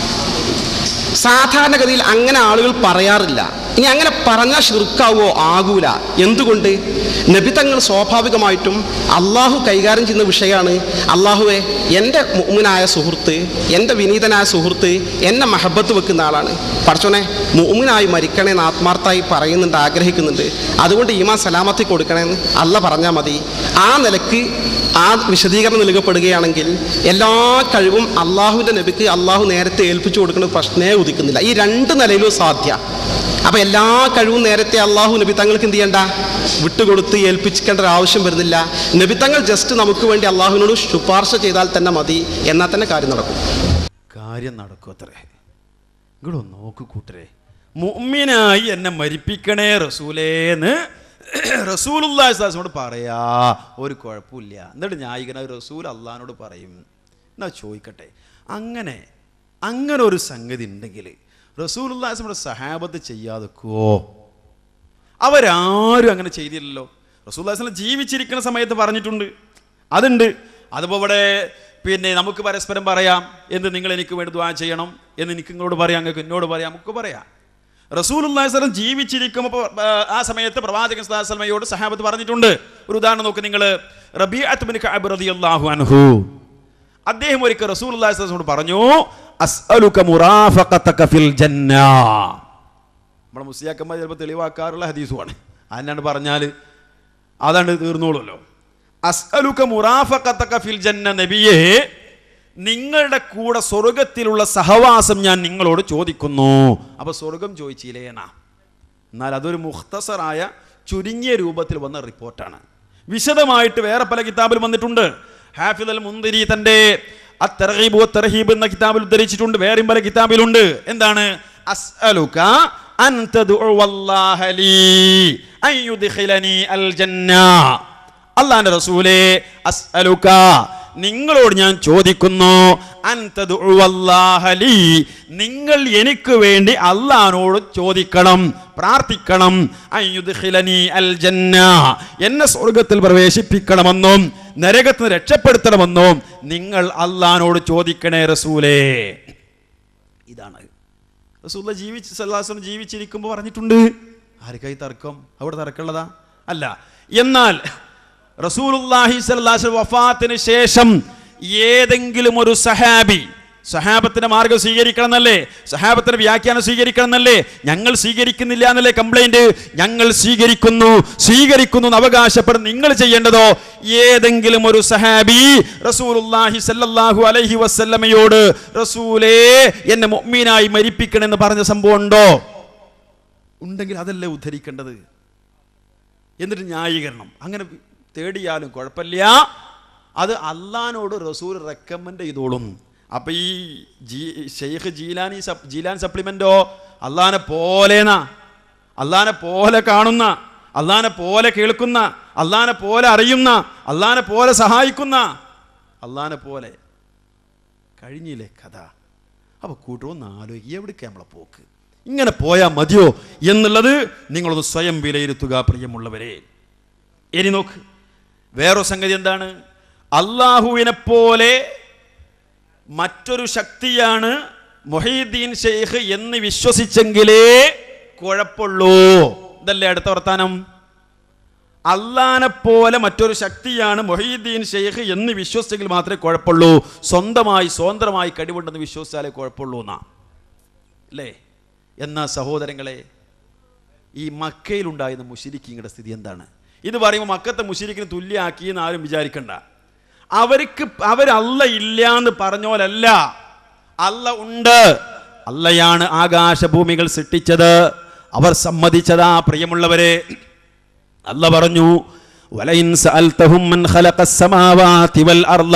സാധാരണഗതിയിൽ അങ്ങനെ ആളുകൾ പറയാറില്ല. ഇനി അങ്ങനെ പറഞ്ഞാൽ ശിർക്കാവോ? ആകൂല. എന്തുകൊണ്ട്? നബി തങ്ങൾ സ്വാഭാവികമായിട്ടും അള്ളാഹു കൈകാര്യം ചെയ്യുന്ന വിഷയമാണ്. അള്ളാഹുവെ എൻ്റെ മുഅ്മിനായ സുഹൃത്ത്, എൻ്റെ വിനീതനായ സുഹൃത്ത് എന്നെ മഹബത്ത് വെക്കുന്ന ആളാണ്, പഠിച്ചോനെ മുഅ്മിനായി മരിക്കണേന്ന് ആത്മാർത്ഥമായി പറയുന്നുണ്ട്, ആഗ്രഹിക്കുന്നുണ്ട്, അതുകൊണ്ട് ഈമാൻ സലാമത്തി കൊടുക്കണമെന്ന് അല്ല പറഞ്ഞാൽ മതി. ആ നിലക്ക് ആ വിശദീകരണം നൽകപ്പെടുകയാണെങ്കിൽ എല്ലാ കഴിവും അള്ളാഹുവിൻ്റെ നബിക്ക് അള്ളാഹു നേരത്തെ ഏൽപ്പിച്ചു കൊടുക്കുന്ന പ്രശ്നമേ ഉദിക്കുന്നില്ല. ഈ രണ്ട് നിലയിലും സാധ്യ. അപ്പം എല്ലാ കഴിവും നേരത്തെ അള്ളാഹു നബി തങ്ങൾക്ക് എന്ത് ചെയ്യണ്ട? വിട്ടുകൊടുത്ത് ഏൽപ്പിക്കേണ്ട ഒരു ആവശ്യം വരുന്നില്ല. നബി തങ്ങൾ ജസ്റ്റ് നമുക്ക് വേണ്ടി അള്ളാഹുവിനോട് ശുപാർശ ചെയ്താൽ തന്നെ മതി, എന്നാൽ തന്നെ കാര്യം നടക്കും. കാര്യം നടക്കും അത്രേ. ഇങ്ങോട്ട് നോക്ക് കൂട്ടരെ, മുഅ്മിനായി എന്നെ മരിപ്പിക്കണേ റസൂലേന്ന് റസൂലുള്ളാഹി സ്വല്ലല്ലാഹു അലൈഹി വസല്ലമയോട് പറയാ, ഒരു കുഴപ്പമില്ല. എന്നിട്ട് ന്യായികനായ റസൂൽ അള്ളാഹിനോട് പറയും. എന്നാ ചോദിക്കട്ടെ, അങ്ങനെ അങ്ങനെ ഒരു സംഗതി ഉണ്ടെങ്കിൽ റസൂലുള്ളാഹി സ്വല്ലല്ലാഹു അലൈഹി വസല്ലമയുടെ സഹാബത്ത് ചെയ്യാതെക്കുവോ? അവരാരും അങ്ങനെ ചെയ്തില്ലല്ലോ. റസൂലുള്ളാഹി സ്വല്ലല്ലാഹു അലൈഹി വസല്ലം ജീവിച്ചിരിക്കുന്ന സമയത്ത് പറഞ്ഞിട്ടുണ്ട്, അതുണ്ട്. അതുപോലെ ഇവിടെ പിന്നെ നമുക്ക് പരസ്പരം പറയാം, എന്ത് നിങ്ങൾ എനിക്ക് വേണ്ടി ദുആ ചെയ്യണം എന്ന് എനിക്ക് നിങ്ങളോട് പറയാം, നിങ്ങൾക്ക് എന്നോട് പറയാം, നമുക്ക് പറയാം. റസൂലുള്ളാഹി സ്വല്ലല്ലാഹു അലൈഹി വസല്ലം ജീവിച്ചിരിക്കുമ്പോൾ ആ സമയത്ത് പ്രവാചകൻ സ്വല്ലല്ലാഹു അലൈഹി വസല്ലമയോട് സഹാബത്ത് പറഞ്ഞിട്ടുണ്ട്. ഒരു ഉദാഹരണം നോക്ക് നിങ്ങൾ. റബീഅത്ത് ബിൻ കഅബ് റളിയല്ലാഹു അൻഹു, അദ്ദേഹം ഒരിക്കൽ റസൂലുള്ളാഹി സ്വല്ലല്ലാഹു അലൈഹി വസല്ലം പറഞ്ഞു, അസ്അലുക മുറാഫഖതക ഫിൽ ജന്ന. നമ്മുടെ മുസ്ലിയാക്കന്മാർ ചിലപ്പോൾ തെളിവാക്കാറുള്ള ഹദീസുമാണ്. അതിനാണ് പറഞ്ഞാൽ അതാണ് തീർന്നോളൂല്ലോ. അസ്അലുക മുറാഫഖതക ഫിൽ ജന്ന, നബിയേ നിങ്ങളുടെ കൂടെ സ്വർഗത്തിലുള്ള സഹവാസം ഞാൻ നിങ്ങളോട് ചോദിക്കുന്നു. അപ്പൊ സ്വർഗം ചോദിച്ചില്ലേനാ. എന്നാൽ അതൊരു മുഖ്തസറായ ചുരുങ്ങിയ രൂപത്തിൽ വന്ന റിപ്പോർട്ടാണ്. വിശദമായിട്ട് വേറെ പല കിതാബിൽ വന്നിട്ടുണ്ട്. ഹാഫിദ് അൽ മുൻദിരി തന്റെ അത്തർഗീബ് വത്തർഹീബ് എന്ന കിതാബിൽ ഉദ്ധരിച്ചിട്ടുണ്ട്. വേറെയും പല കിതാബിലുണ്ട്. എന്താണ്? അസ്അലുക അൻ തദ്ഉ വല്ലാഹ ലീ അൻ യുദ്ഖിലനി അൽ ജന്ന. അല്ലാഹുവിന്റെ റസൂലേ, അസ്അലുക നിങ്ങളോട് ഞാൻ ചോദിക്കുന്നു, അൻ തദ്ഉ വല്ലാഹ ലീ നിങ്ങൾ എനിക്ക് വേണ്ടി അല്ലാഹുവോട് ചോദിക്കണം, പ്രാർത്ഥിക്കണം. അൻ യുദ്ഖിലനി അൽ ജന്ന എന്നെ സ്വർഗ്ഗത്തിൽ പ്രവേശിപ്പിക്കണമെന്നും നരകത്തിൽ നിന്ന് രക്ഷപ്പെടുത്തണമെന്നും നിങ്ങൾ അല്ലാഹുവോട് ചോദിക്കണേ റസൂലേ. ഇതാണ് റസൂലുള്ളാഹി ജീവിച്ച് സല്ലല്ലാഹു അലൈഹി വസല്ലം ജീവിച്ചിരിക്കുമ്പോൾ പറഞ്ഞിട്ടുണ്ട്. ആർക്കായി തർക്കം? അവിടെ തർക്കമുള്ളതാ? അല്ല. എന്നാൽ റസൂലുള്ളാഹി സ്വല്ലല്ലാഹു അലൈഹി വസല്ലം വഫാത്തിന് ശേഷം ഏതെങ്കിലും ഒരു സഹാബി സഹാബത്തിന്റെ മാർഗം സ്വീകരിക്കണം എന്നല്ലേ, സഹാബത്തിന്റെ വ്യാഖ്യാനം സ്വീകരിക്കണം എന്നല്ലേ, ഞങ്ങൾ സ്വീകരിക്കുന്നില്ല എന്നല്ലേ കംപ്ലൈന്റ്? ഞങ്ങൾ സ്വീകരിക്കുന്നു സ്വീകരിക്കുന്നു എന്ന് അവകാശപ്പെടുന്ന നിങ്ങൾ ചെയ്യേണ്ടതോ, ഏതെങ്കിലും ഒരു സഹാബി റസൂലുള്ളാഹി സ്വല്ലല്ലാഹു അലൈഹി വസല്ലമയോട് റസൂലേ എന്നെ മുഅ്മിനായി മരിപ്പിക്കണമെന്ന് പറഞ്ഞ സംഭവം ഉണ്ടോ? ഉണ്ടെങ്കിൽ അതല്ലേ ഉദ്ധരിക്കേണ്ടത്. എന്നിട്ട് ന്യായീകരണം അങ്ങനെ തേടിയാലും കുഴപ്പമില്ല, അത് അള്ളാഹിനോട് റസൂൽ റെക്കമെൻഡ് ചെയ്തോളും. അപ്പൊ ഈ ജി ഷെയ്ഖ് ജീലാനി ജീലാൻ സപ്ലിമെന്റോ അള്ളാഹിനെ പോലെന്നാ, അള്ളാഹിനെ പോലെ കാണുന്ന, അള്ളാഹിനെ പോലെ കേൾക്കുന്ന, അള്ളാഹിനെ പോലെ അറിയുന്ന, അള്ളാഹിനെ പോലെ സഹായിക്കുന്ന, അള്ളാഹിനെ പോലെ കഴിഞ്ഞില്ലേ കഥ. അപ്പൊ കൂട്ടുമെന്ന് ആലോചിക്കുക, എവിടേക്ക് നമ്മളെ പോക്ക്? ഇങ്ങനെ പോയാൽ മതിയോ എന്നുള്ളത് നിങ്ങളൊന്ന് സ്വയം വിലയിരുത്തുക പ്രിയമുള്ളവരെ. ഇനി നോക്ക്, വേറൊരു സംഗതി എന്താണ്? അള്ളാഹുവിനെ പോലെ മറ്റൊരു ശക്തിയാണ് മുഹീദ്ദീൻ ഷെയ്ഖ് എന്ന് വിശ്വസിച്ചെങ്കിലേ കുഴപ്പമുള്ളൂ. ഇതല്ലേ അടുത്ത വർത്താനം? അള്ളാഹിനെ പോലെ മറ്റൊരു ശക്തിയാണ് മുഹീദ്ദീൻ ഷെയ്ഖ് എന്ന് വിശ്വസിച്ചെങ്കിൽ മാത്രമേ കുഴപ്പമുള്ളൂ. സ്വന്തമായി സ്വതന്ത്രമായി കഴിവുണ്ടെന്ന് വിശ്വസിച്ചാലേ കുഴപ്പമുള്ളൂ എന്നാ അല്ലേ? എന്നാ സഹോദരങ്ങളെ, ഈ മക്കയിലുണ്ടായിരുന്ന മുശ്രിക്കീങ്ങളുടെ സ്ഥിതി എന്താണ്? ഇത് പറയുമ്പോൾ മക്കത്തെ മുശ്രിക്കിന് തുല്യമാക്കിയെന്ന് ആരും വിചാരിക്കണ്ട. അവർക്ക് അവർ അല്ല ഇല്ല എന്ന് പറഞ്ഞോലല്ല, അല്ല ഉണ്ട്. അല്ലയാണ് ആകാശഭൂമികൾ സൃഷ്ടിച്ചത്. അവർ സമ്മതിച്ചതാ പ്രിയമുള്ളവരെ. അല്ല പറഞ്ഞു, വലയിൻ സഅൽതഹും മൻ ഖലഖസ് സമാവാതി വൽ അർള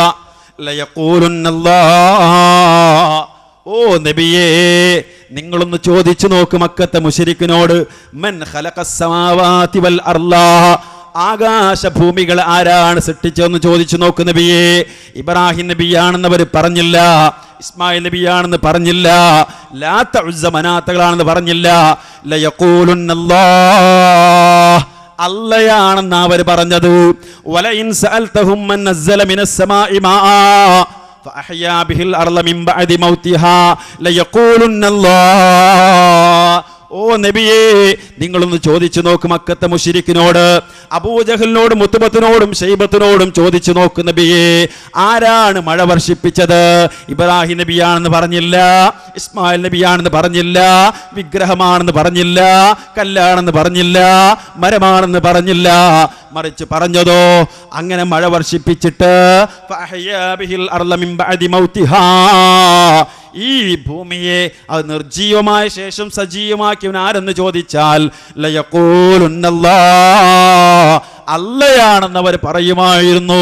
ലയഖൂലുന്നല്ലാഹ്. ഓ നബിയേ, നിങ്ങളൊന്ന് ചോദിച്ചു നോക്ക് മക്കത്തെ മുശ്രിക്കിനോട്, മൻ ഖലഖസ് സമാവാതി വൽ അർള ആകാശഭൂമികൾ ആരാണ് സൃഷ്ടിച്ചതെന്ന് ചോദിച്ചു നോക്ക് നബിയേ. ഇബ്രാഹിം നബിയാണെന്ന് അവർ പറഞ്ഞില്ല, ഇസ്മായിൽ നബിയാണെന്ന് പറഞ്ഞില്ല, ലാത്ത ഉസ്സ മനാത്തകളാണെന്ന് പറഞ്ഞില്ല. ലയഖൂലുന്നല്ലാഹ് അല്ലയാണെന്ന് അവർ പറഞ്ഞത്. വലയിൻ സഅൽതഹും മൻ നസ്സല മിനസ് സമാഇ മാആ ഫഅഹ്യാ ബിഹിൽ അർള മിൻ ബഅദി മൗതിഹാ ലയഖൂലുന്നല്ലാഹ്. ഓ നബിയേ, നിങ്ങളൊന്ന് ചോദിച്ചു നോക്ക് മക്കത്തെ മുശ്രിക്കിനോട്, അബൂജഹലിനോടും മുത്തുബത്തിനോടും ഷൈബത്തിനോടും ചോദിച്ചു നോക്ക് നബിയേ, ആരാണ് മഴ വർഷിപ്പിച്ചത്? ഇബ്രാഹിം നബിയാണെന്ന് പറഞ്ഞില്ല, ഇസ്മായിൽ നബിയാണെന്ന് പറഞ്ഞില്ല, വിഗ്രഹമാണെന്ന് പറഞ്ഞില്ല, കല്ലാണെന്ന് പറഞ്ഞില്ല, മരമാണെന്ന് പറഞ്ഞില്ല. മറിച്ച് പറഞ്ഞതോ, അങ്ങനെ മഴ വർഷിപ്പിച്ചിട്ട് ഫഅഹ്യാ ബിഹിൽ അർള മിൻ ബഅദി മൗതിഹാ, ഈ ഭൂമിയെ അത് നിർജീവമായ ശേഷം സജീവമാക്കിയവൻ ആരെന്ന് ചോദിച്ചാൽ ലയഖൂലുന്നല്ലാഹ് അല്ലയാണെന്ന് അവർ പറയുമായിരുന്നു.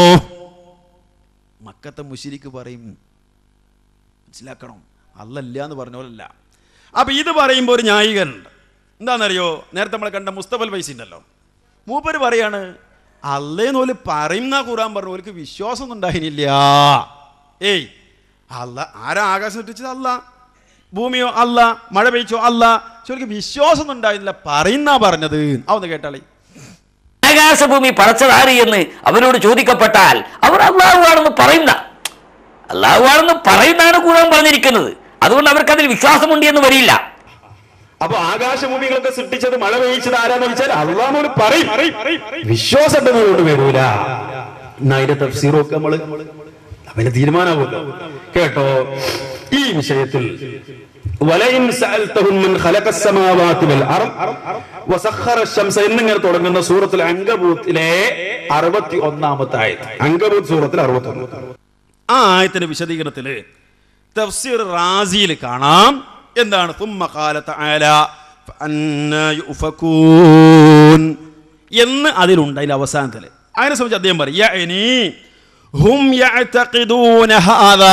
മക്കത്തെ മുശ്രിക്ക് പറയും, മനസ്സിലാക്കണം, അല്ലല്ല എന്ന് പറഞ്ഞോലല്ല. അപ്പൊ ഇത് പറയുമ്പോൾ ഒരു ന്യായീകരണമുണ്ട്. എന്താണെന്നറിയോ? നേരത്തെ നമ്മൾ കണ്ട മുസ്തഫൽ ഫൈസി ഉണ്ടല്ലോ, മൂപ്പര് പറയാണ് അല്ലേന്ന് ഓല് പറയുന്ന ഖുർആൻ പറഞ്ഞു, ഓൽക്ക് വിശ്വാസം ഒന്നും ഉണ്ടായിരുന്നില്ല. ഏയ് അല്ല, ആരാ ആകാശം സൃഷ്ടിച്ചത്? അല്ല. ഭൂമിയോ? അല്ല. മഴ പെയ്ച്ചോ? അല്ല. ശരിക്ക് വിശ്വാസം ഒന്നും ഉണ്ടായിരുന്നില്ല, പറയുന്ന പറഞ്ഞത്. അതൊന്ന് കേട്ടാളി. ആകാശഭൂമി പടച്ചതാര് എന്ന് അവരോട് ചോദിക്കപ്പെട്ടാൽ അവർ അള്ളാഹു ആണെന്ന് പറയുന്ന അള്ളാഹു ആണെന്ന് പറയുന്നതാണ് ഖുർആൻ പറഞ്ഞിരിക്കുന്നത്. അതുകൊണ്ട് അവർക്ക് അതിൽ വിശ്വാസമുണ്ട് എന്ന് വരില്ല. അപ്പൊ ആകാശഭൂമികളൊക്കെ സൃഷ്ടിച്ചത്, മഴ പെയ്ച്ചത് ആരാന്ന് വെച്ചാൽ അള്ളാഹുനോട് പറയും, വിശ്വാസം ഉണ്ടെന്നതുകൊണ്ട് വരൂല. അതിന്റെ തഫ്സീറൊക്കെ നമ്മള് അവന്റെ തീരുമാനമാവുമല്ലോ. കേട്ടോ, ഈ വിഷയത്തിൽ വലയിൻ സഅൽതഹും മൻ ഖലഖസ് സമാവാതി വൽ അർള് വസഖറ ശംസ എന്നിങ്ങനെ തുടങ്ങുന്ന സൂറത്തുൽ അൻകബൂത്തിലെ അറുപത്തി ഒന്നാമത്തെ ആയത്ത്. അൻകബൂത്ത് സൂറത്തിൽ അറുപത്തി ഒന്ന്. ആ ആയത്തിന്റെ വിശദീകരണത്തിൽ തഫ്സീർ റാസിയിൽ കാണാം എന്താണ് തുമ്മ ഖാല തആല ഫഅന്നാ യുഫകൂൻ എന്ന് അതിലുണ്ട്. അതിന്റെ അവസാനത്തിൽ അതിനെ സംബന്ധിച്ച് അദ്ദേഹം പറയും യഅനി ഹും യഅതഖിദൂന ഹാദാ,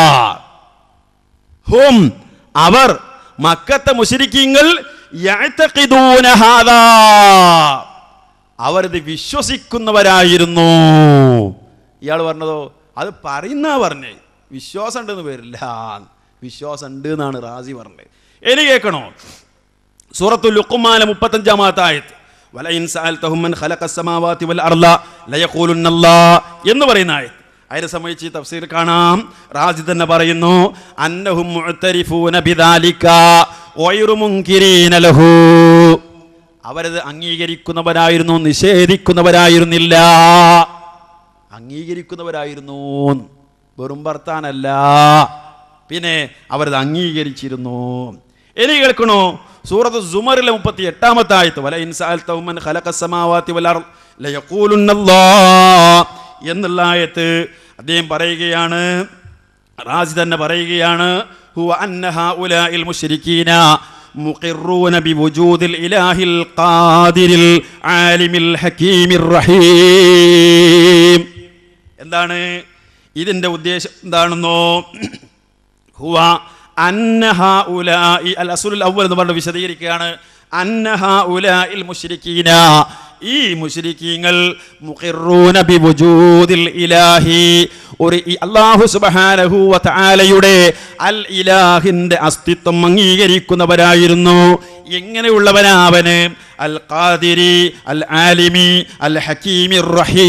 ഹും അവർ മക്കത്തെ മുശ്രിക്കീങ്ങൾ യഅതഖിദൂന ഹാദാ അവരത് വിശ്വസിക്കുന്നവരായിരുന്നു. ഇയാൾ പറഞ്ഞതോ അത് പറയുന്ന പറഞ്ഞേ വിശ്വാസം ഉണ്ടെന്ന് വരില്ല, വിശ്വാസം ഉണ്ട് എന്നാണ് റാസി പറഞ്ഞത്. ഇനി കേൾക്കണോ സൂറത്തുൽ ലുഖ്മാൻ മുപ്പത്തഞ്ചാമത്തെ ആയത്ത് വലഇൻ സഅൽതഹും മൻ ഖലഖസ് സമാവാതി വൽ അർള ലയഖൂലുന്ന അല്ലാഹ് എന്ന് പറയുന്ന ആയത്ത്. അതിനെ സംബന്ധിച്ച് തഫ്സീർ കാണാം റാസി തന്നെ പറയുന്നു അന്നഹും മുഅ്തരിഫൂന ബിദാലിക ഗൈറു മുൻകിരീന ലഹു, അവരത് അംഗീകരിക്കുന്നവരായിരുന്നു, നിഷേധിക്കുന്നവരായിരുന്നില്ല, അംഗീകരിക്കുന്നവരായിരുന്നു, വെറും ഭർത്താനല്ല, പിന്നെ അവരത് അംഗീകരിച്ചിരുന്നു. ഇനി കേൾക്കണോ സൂറത്ത് സുമറിലെ മുപ്പത്തി എട്ടാമത്തെ ആയത്ത് വലഇൻ സഅൽതഹും മൻ ഖലഖസ് സമാവാതി വൽ അർള് ലയഖൂലുന്ന അല്ലാഹ് എന്നുള്ള ആയത്ത് അദ്ദേഹം പറയുകയാണ്, റാസി തന്നെ പറയുകയാണ് ഹുവ അന്ന ഹഉലാഇൽ മുശ്രികീന മുഖിറൂന ബിവുജൂദിൽ ഇലാഹിൽ ഖാദിരിൽ ആലിമിൽ ഹകീമിർ റഹീം. എന്താണ് ഇതിന്റെ ഉദ്ദേശം എന്താണെന്നോ ഹുവ അന്ന ഹഉലാഇ അൽ അസ്ലുൽ അവ്വൽ എന്ന് പറഞ്ഞ് വിശദീകരിക്കുകയാണ് അന്ന ഹഉലാഇൽ മുശ്രികീന ഈ മുശ്രിക്കീങ്ങൾ മുഖിറൂന ബിവുജൂദിൽ ഇലാഹി ഒരു അല്ലാഹു സുബ്ഹാനഹു വ തആലയുടെ അൽ ഇലാഹിന്റെ അസ്തിത്വം അംഗീകരിക്കുന്നവരായിരുന്നു. എങ്ങനെയുള്ളവനാവന് അൽ ഖാദിരി അൽ ആലിമി അൽ ഹകീമിർ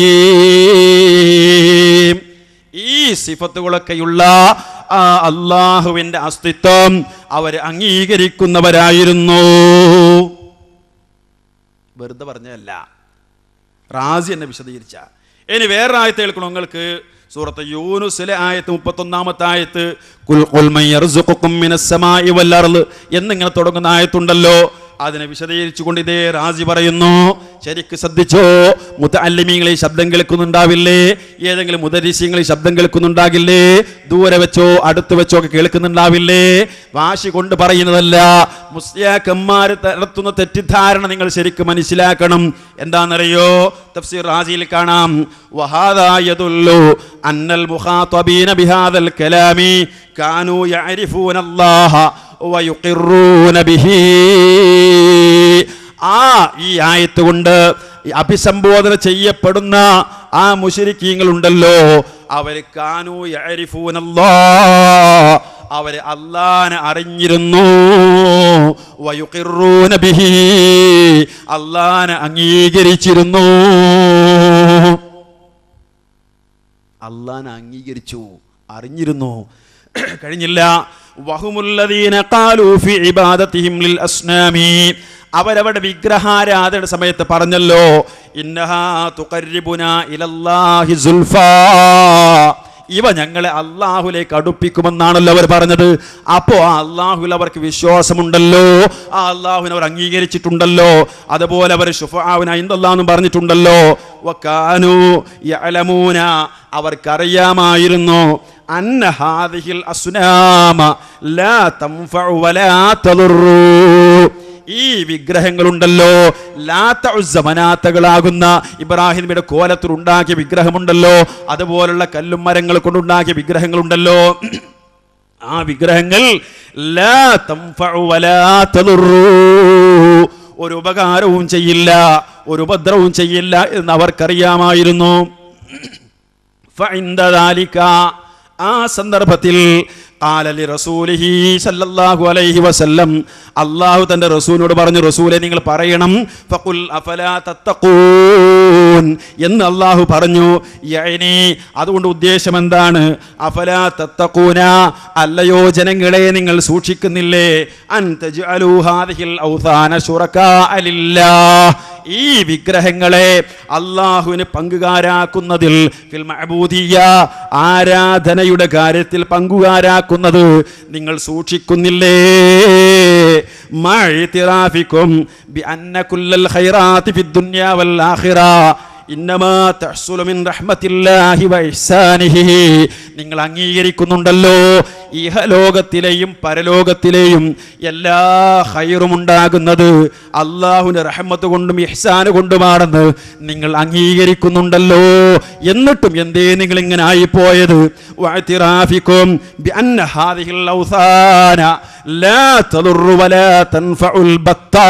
റഹീം ഈ സിഫത്തുകളൊക്കെയുള്ള ആ അല്ലാഹുവിന്റെ അസ്തിത്വം അവർ അംഗീകരിക്കുന്നവരായിരുന്നു. വെറുതെ പറഞ്ഞതല്ല, റാസി എന്നെ വിശദീകരിച്ച. ഇനി വേറെ ആയത്ത് കേൾക്കണം നിങ്ങൾക്ക് സൂറത്ത് യൂനുസിലെ ആയത്ത് മുപ്പത്തൊന്നാമത്തെ ആയത്ത് ഖുൽ ഖുൽ മൻ യർസുഖുകും മിനസ് സമാഇ വൽ അർള് എന്നിങ്ങനെ തുടങ്ങുന്ന ആയത്തുണ്ടല്ലോ. അതിനെ വിശദീകരിച്ചുകൊണ്ട് ഇതേ റാസി പറയുന്നു, ശരിക്ക് ശ്രദ്ധിച്ചോ, മുതഅല്ലിമീങ്ങൾ ഈ ശബ്ദം കേൾക്കുന്നുണ്ടാവില്ലേ, ഏതെങ്കിലും മുദരിസീങ്ങൾ ഈ ശബ്ദം കേൾക്കുന്നുണ്ടാകില്ലേ, ദൂരെ വെച്ചോ അടുത്ത് വെച്ചോ ഒക്കെ കേൾക്കുന്നുണ്ടാവില്ലേ, വാശി കൊണ്ട് പറയുന്നതല്ല. മുസ്ലിയാക്കന്മാർ നടത്തുന്ന തെറ്റിദ്ധാരണ നിങ്ങൾ ശരിക്കും മനസ്സിലാക്കണം. എന്താണെന്നറിയോ, തഫ്സീർ റാസിയിൽ കാണാം വഹാദാ യദുല്ലു അന്നൽ മുഖാതബീന ബിഹാദൽ കലാമി കാനൂ യഅരിഫൂന അല്ലാഹ വയുഖിറൂന ബിഹി. ആ ഈ ആയത്ത് കൊണ്ട് അഭിസംബോധന ചെയ്യപ്പെടുന്ന ആ മുശ്രിക്കീങ്ങൾ ഉണ്ടല്ലോ, അവർ കാനൂ യഅരിഫൂന അല്ലാഹ് അവര് അല്ലാഹനെ അറിഞ്ഞിരുന്നു, വയുഖിറൂന ബിഹി അല്ലാഹനെ അംഗീകരിച്ചിരുന്നു, അല്ലാഹനെ അംഗീകരിച്ചു, അറിഞ്ഞിരുന്നു. കഴിഞ്ഞില്ല വഹുമുല്ലദീന ഖാലൂ ഫി ഇബാദതിഹിം ലിൽ അസ്നാമി അവരവരുടെ വിഗ്രഹാരാധനയുടെ സമയത്ത് പറഞ്ഞല്ലോ ഇന്നഹാ തുഖർരിബുനാ ഇലല്ലാഹി സുൽഫാ ഇവ ഞങ്ങളെ അള്ളാഹുലേക്ക് അടുപ്പിക്കുമെന്നാണല്ലോ അവർ പറഞ്ഞത്. അപ്പോൾ ആ അള്ളാഹുവിൽ അവർക്ക് വിശ്വാസമുണ്ടല്ലോ, ആ അള്ളാഹുവിനെ അവർ അംഗീകരിച്ചിട്ടുണ്ടല്ലോ, അതുപോലെ അവർ ശുഫാഉന ഇൻദല്ലാഹ് പറഞ്ഞിട്ടുണ്ടല്ലോ. വകാനൂ യഅലമൂന അവർക്കറിയാമായിരുന്നു അന്ന ഹാദിഹിൽ അസ്നാമ ലാ തൻഫഉ വലാ തദുറു ഈ വിഗ്രഹങ്ങളുണ്ടല്ലോ, ലാത്ത ഉസ്സ മനാത്തകളാകുന്ന ഇബ്രാഹിം നബിയുടെ കോലത്തിൽ ഉണ്ടാക്കിയ വിഗ്രഹമുണ്ടല്ലോ, അതുപോലുള്ള കല്ലും മരങ്ങൾ കൊണ്ടുണ്ടാക്കിയ വിഗ്രഹങ്ങളുണ്ടല്ലോ, ആ വിഗ്രഹങ്ങൾ ലാ തൻഫഉ വലാ തദുറു ഒരു ഉപകാരവും ചെയ്യില്ല, ഒരു ഉപദ്രവവും ചെയ്യില്ല എന്ന് അവർക്കറിയാമായിരുന്നു. ഫഇൻദ ദാലിക ആ സന്ദർഭത്തിൽ ഖാല ലി റസൂലിഹി സല്ലല്ലാഹു അലൈഹി വസല്ലം അല്ലാഹു തന്റെ റസൂലിനോട് പറഞ്ഞു, റസൂലെ നിങ്ങൾ പറയണം ഫഖുൽ അഫലാ തത്തഖൂൻ എന്ന് അല്ലാഹു പറഞ്ഞു. യഅനി അതുകൊണ്ട് ഉദ്ദേശം എന്താണ്? അഫലാ തത്തഖൂന അല്ലയോ ജനങ്ങളെ നിങ്ങൾ സൂക്ഷിക്കുന്നില്ലേ, അൻ തജ്അലൂ ഹാദിഹിൽ ഔസാന ശുറകാ ലില്ലാഹ് ഈ വിഗ്രഹങ്ങളെ അള്ളാഹുവിന് പങ്കുകാരാക്കുന്നതിൽ ഫിൽ മഅബൂദിയ്യ ആരാധനയുടെ കാര്യത്തിൽ പങ്കുകാരാക്കുന്നത് നിങ്ങൾ സൂക്ഷിക്കുന്നില്ലേ? മഅഇതിറാഫികും ബിഅന്ന കുല്ലൽ ഖൈറാത്തി ഫിദ്ദുനിയ വൽ ആഖിറ ഇന്നമാ തഹ്സുലു മിൻ റഹ്മത്തില്ലാഹി വ ഇഹ്സാനിഹി. നിങ്ങൾ അംഗീകരിക്കുന്നുണ്ടല്ലോ ഇഹലോകത്തിലെയും പരലോകത്തിലെയും എല്ലാ ഖൈറും ഉണ്ടാകുന്നത് അള്ളാഹുവിന്റെ റഹ്മത്ത് കൊണ്ടും ഇഹ്സാൻ കൊണ്ടുമാണെന്ന് നിങ്ങൾ അംഗീകരിക്കുന്നുണ്ടല്ലോ. എന്നിട്ടും എന്തേ നിങ്ങൾ ഇങ്ങനെ ആയിപ്പോയത്? വഅതിറാഫികും ബിഅന്ന ഹാദിഹിൽ ഔസാന ലാ തദുറു വലാ തൻഫഉൽ ബത്താ.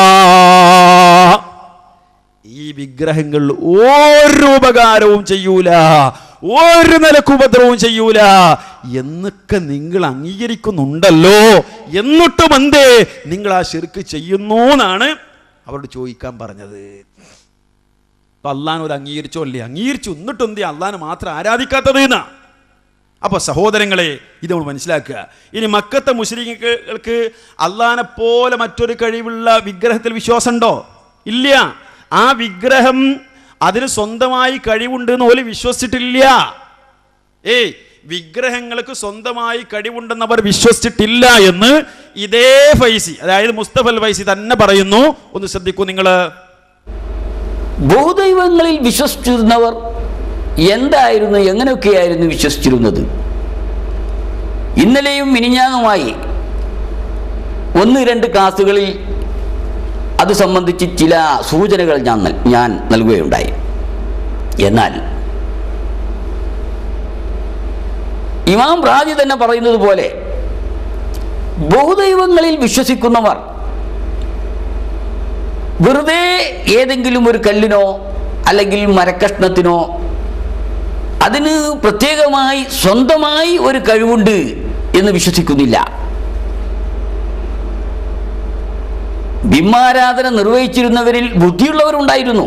ഈ വിഗ്രഹങ്ങൾ ഒരു ഉപകാരവും ചെയ്യൂല, ഒരു നിലക്ക് ഉപദ്രവവും ചെയ്യൂല എന്നൊക്കെ നിങ്ങൾ അംഗീകരിക്കുന്നുണ്ടല്ലോ. എന്നിട്ടും എന്തേ നിങ്ങൾ ആ ശിർക്ക് ചെയ്യുന്നു എന്നാണ് അവരോട് ചോദിക്കാൻ പറഞ്ഞത്. അപ്പൊ അള്ളാഹനോട് അംഗീകരിച്ചോ അല്ലേ? അംഗീകരിച്ചു. എന്നിട്ടും എന്തേ അള്ളാഹനെ മാത്രം ആരാധിക്കാത്തത് എന്നാ. അപ്പൊ സഹോദരങ്ങളെ, ഇത് നമ്മൾ മനസ്സിലാക്കുക. ഇനി മക്കത്തെ മുശ്രിക്കുകൾക്ക് അള്ളാഹനെ പോലെ മറ്റൊരു കഴിവുള്ള വിഗ്രഹത്തിൽ വിശ്വാസമുണ്ടോ? ഇല്ല. ആ വിഗ്രഹം അതിന് സ്വന്തമായി കഴിവുണ്ട് എന്ന് പോലും വിശ്വസിച്ചിട്ടില്ല. ഏയ് വിഗ്രഹങ്ങൾക്ക് സ്വന്തമായി കഴിവുണ്ടെന്ന് അവർ വിശ്വസിച്ചിട്ടില്ല എന്ന് ഇതേ ഫൈസി, അതായത് മുസ്തഫൽ ഫൈസി തന്നെ പറയുന്നു. ഒന്ന് ശ്രദ്ധിക്കൂ നിങ്ങൾ. ബഹുദൈവങ്ങളിൽ വിശ്വസിച്ചിരുന്നവർ എന്തായിരുന്നു, എങ്ങനെയൊക്കെയായിരുന്നു വിശ്വസിച്ചിരുന്നത്? ഇന്നലെയും മിനിഞ്ഞാന്നുമായി ഒന്ന് രണ്ട് ക്ലാസുകളിൽ അത് സംബന്ധിച്ച് ചില സൂചനകൾ ഞാൻ ഞാൻ നൽകുകയുണ്ടായി. എന്നാൽ ഇമാം റാജി തന്നെ പറയുന്നത് പോലെ ബഹുദൈവങ്ങളിൽ വിശ്വസിക്കുന്നവർ വെറുതെ ഏതെങ്കിലും ഒരു കല്ലിനോ അല്ലെങ്കിൽ മരക്കഷ്ണത്തിനോ അതിന് പ്രത്യേകമായി സ്വന്തമായി ഒരു കഴിവുണ്ട് എന്ന് വിശ്വസിക്കുന്നില്ല. ബിംബാരാധന നിർവഹിച്ചിരുന്നവരിൽ ബുദ്ധിയുള്ളവരുണ്ടായിരുന്നു.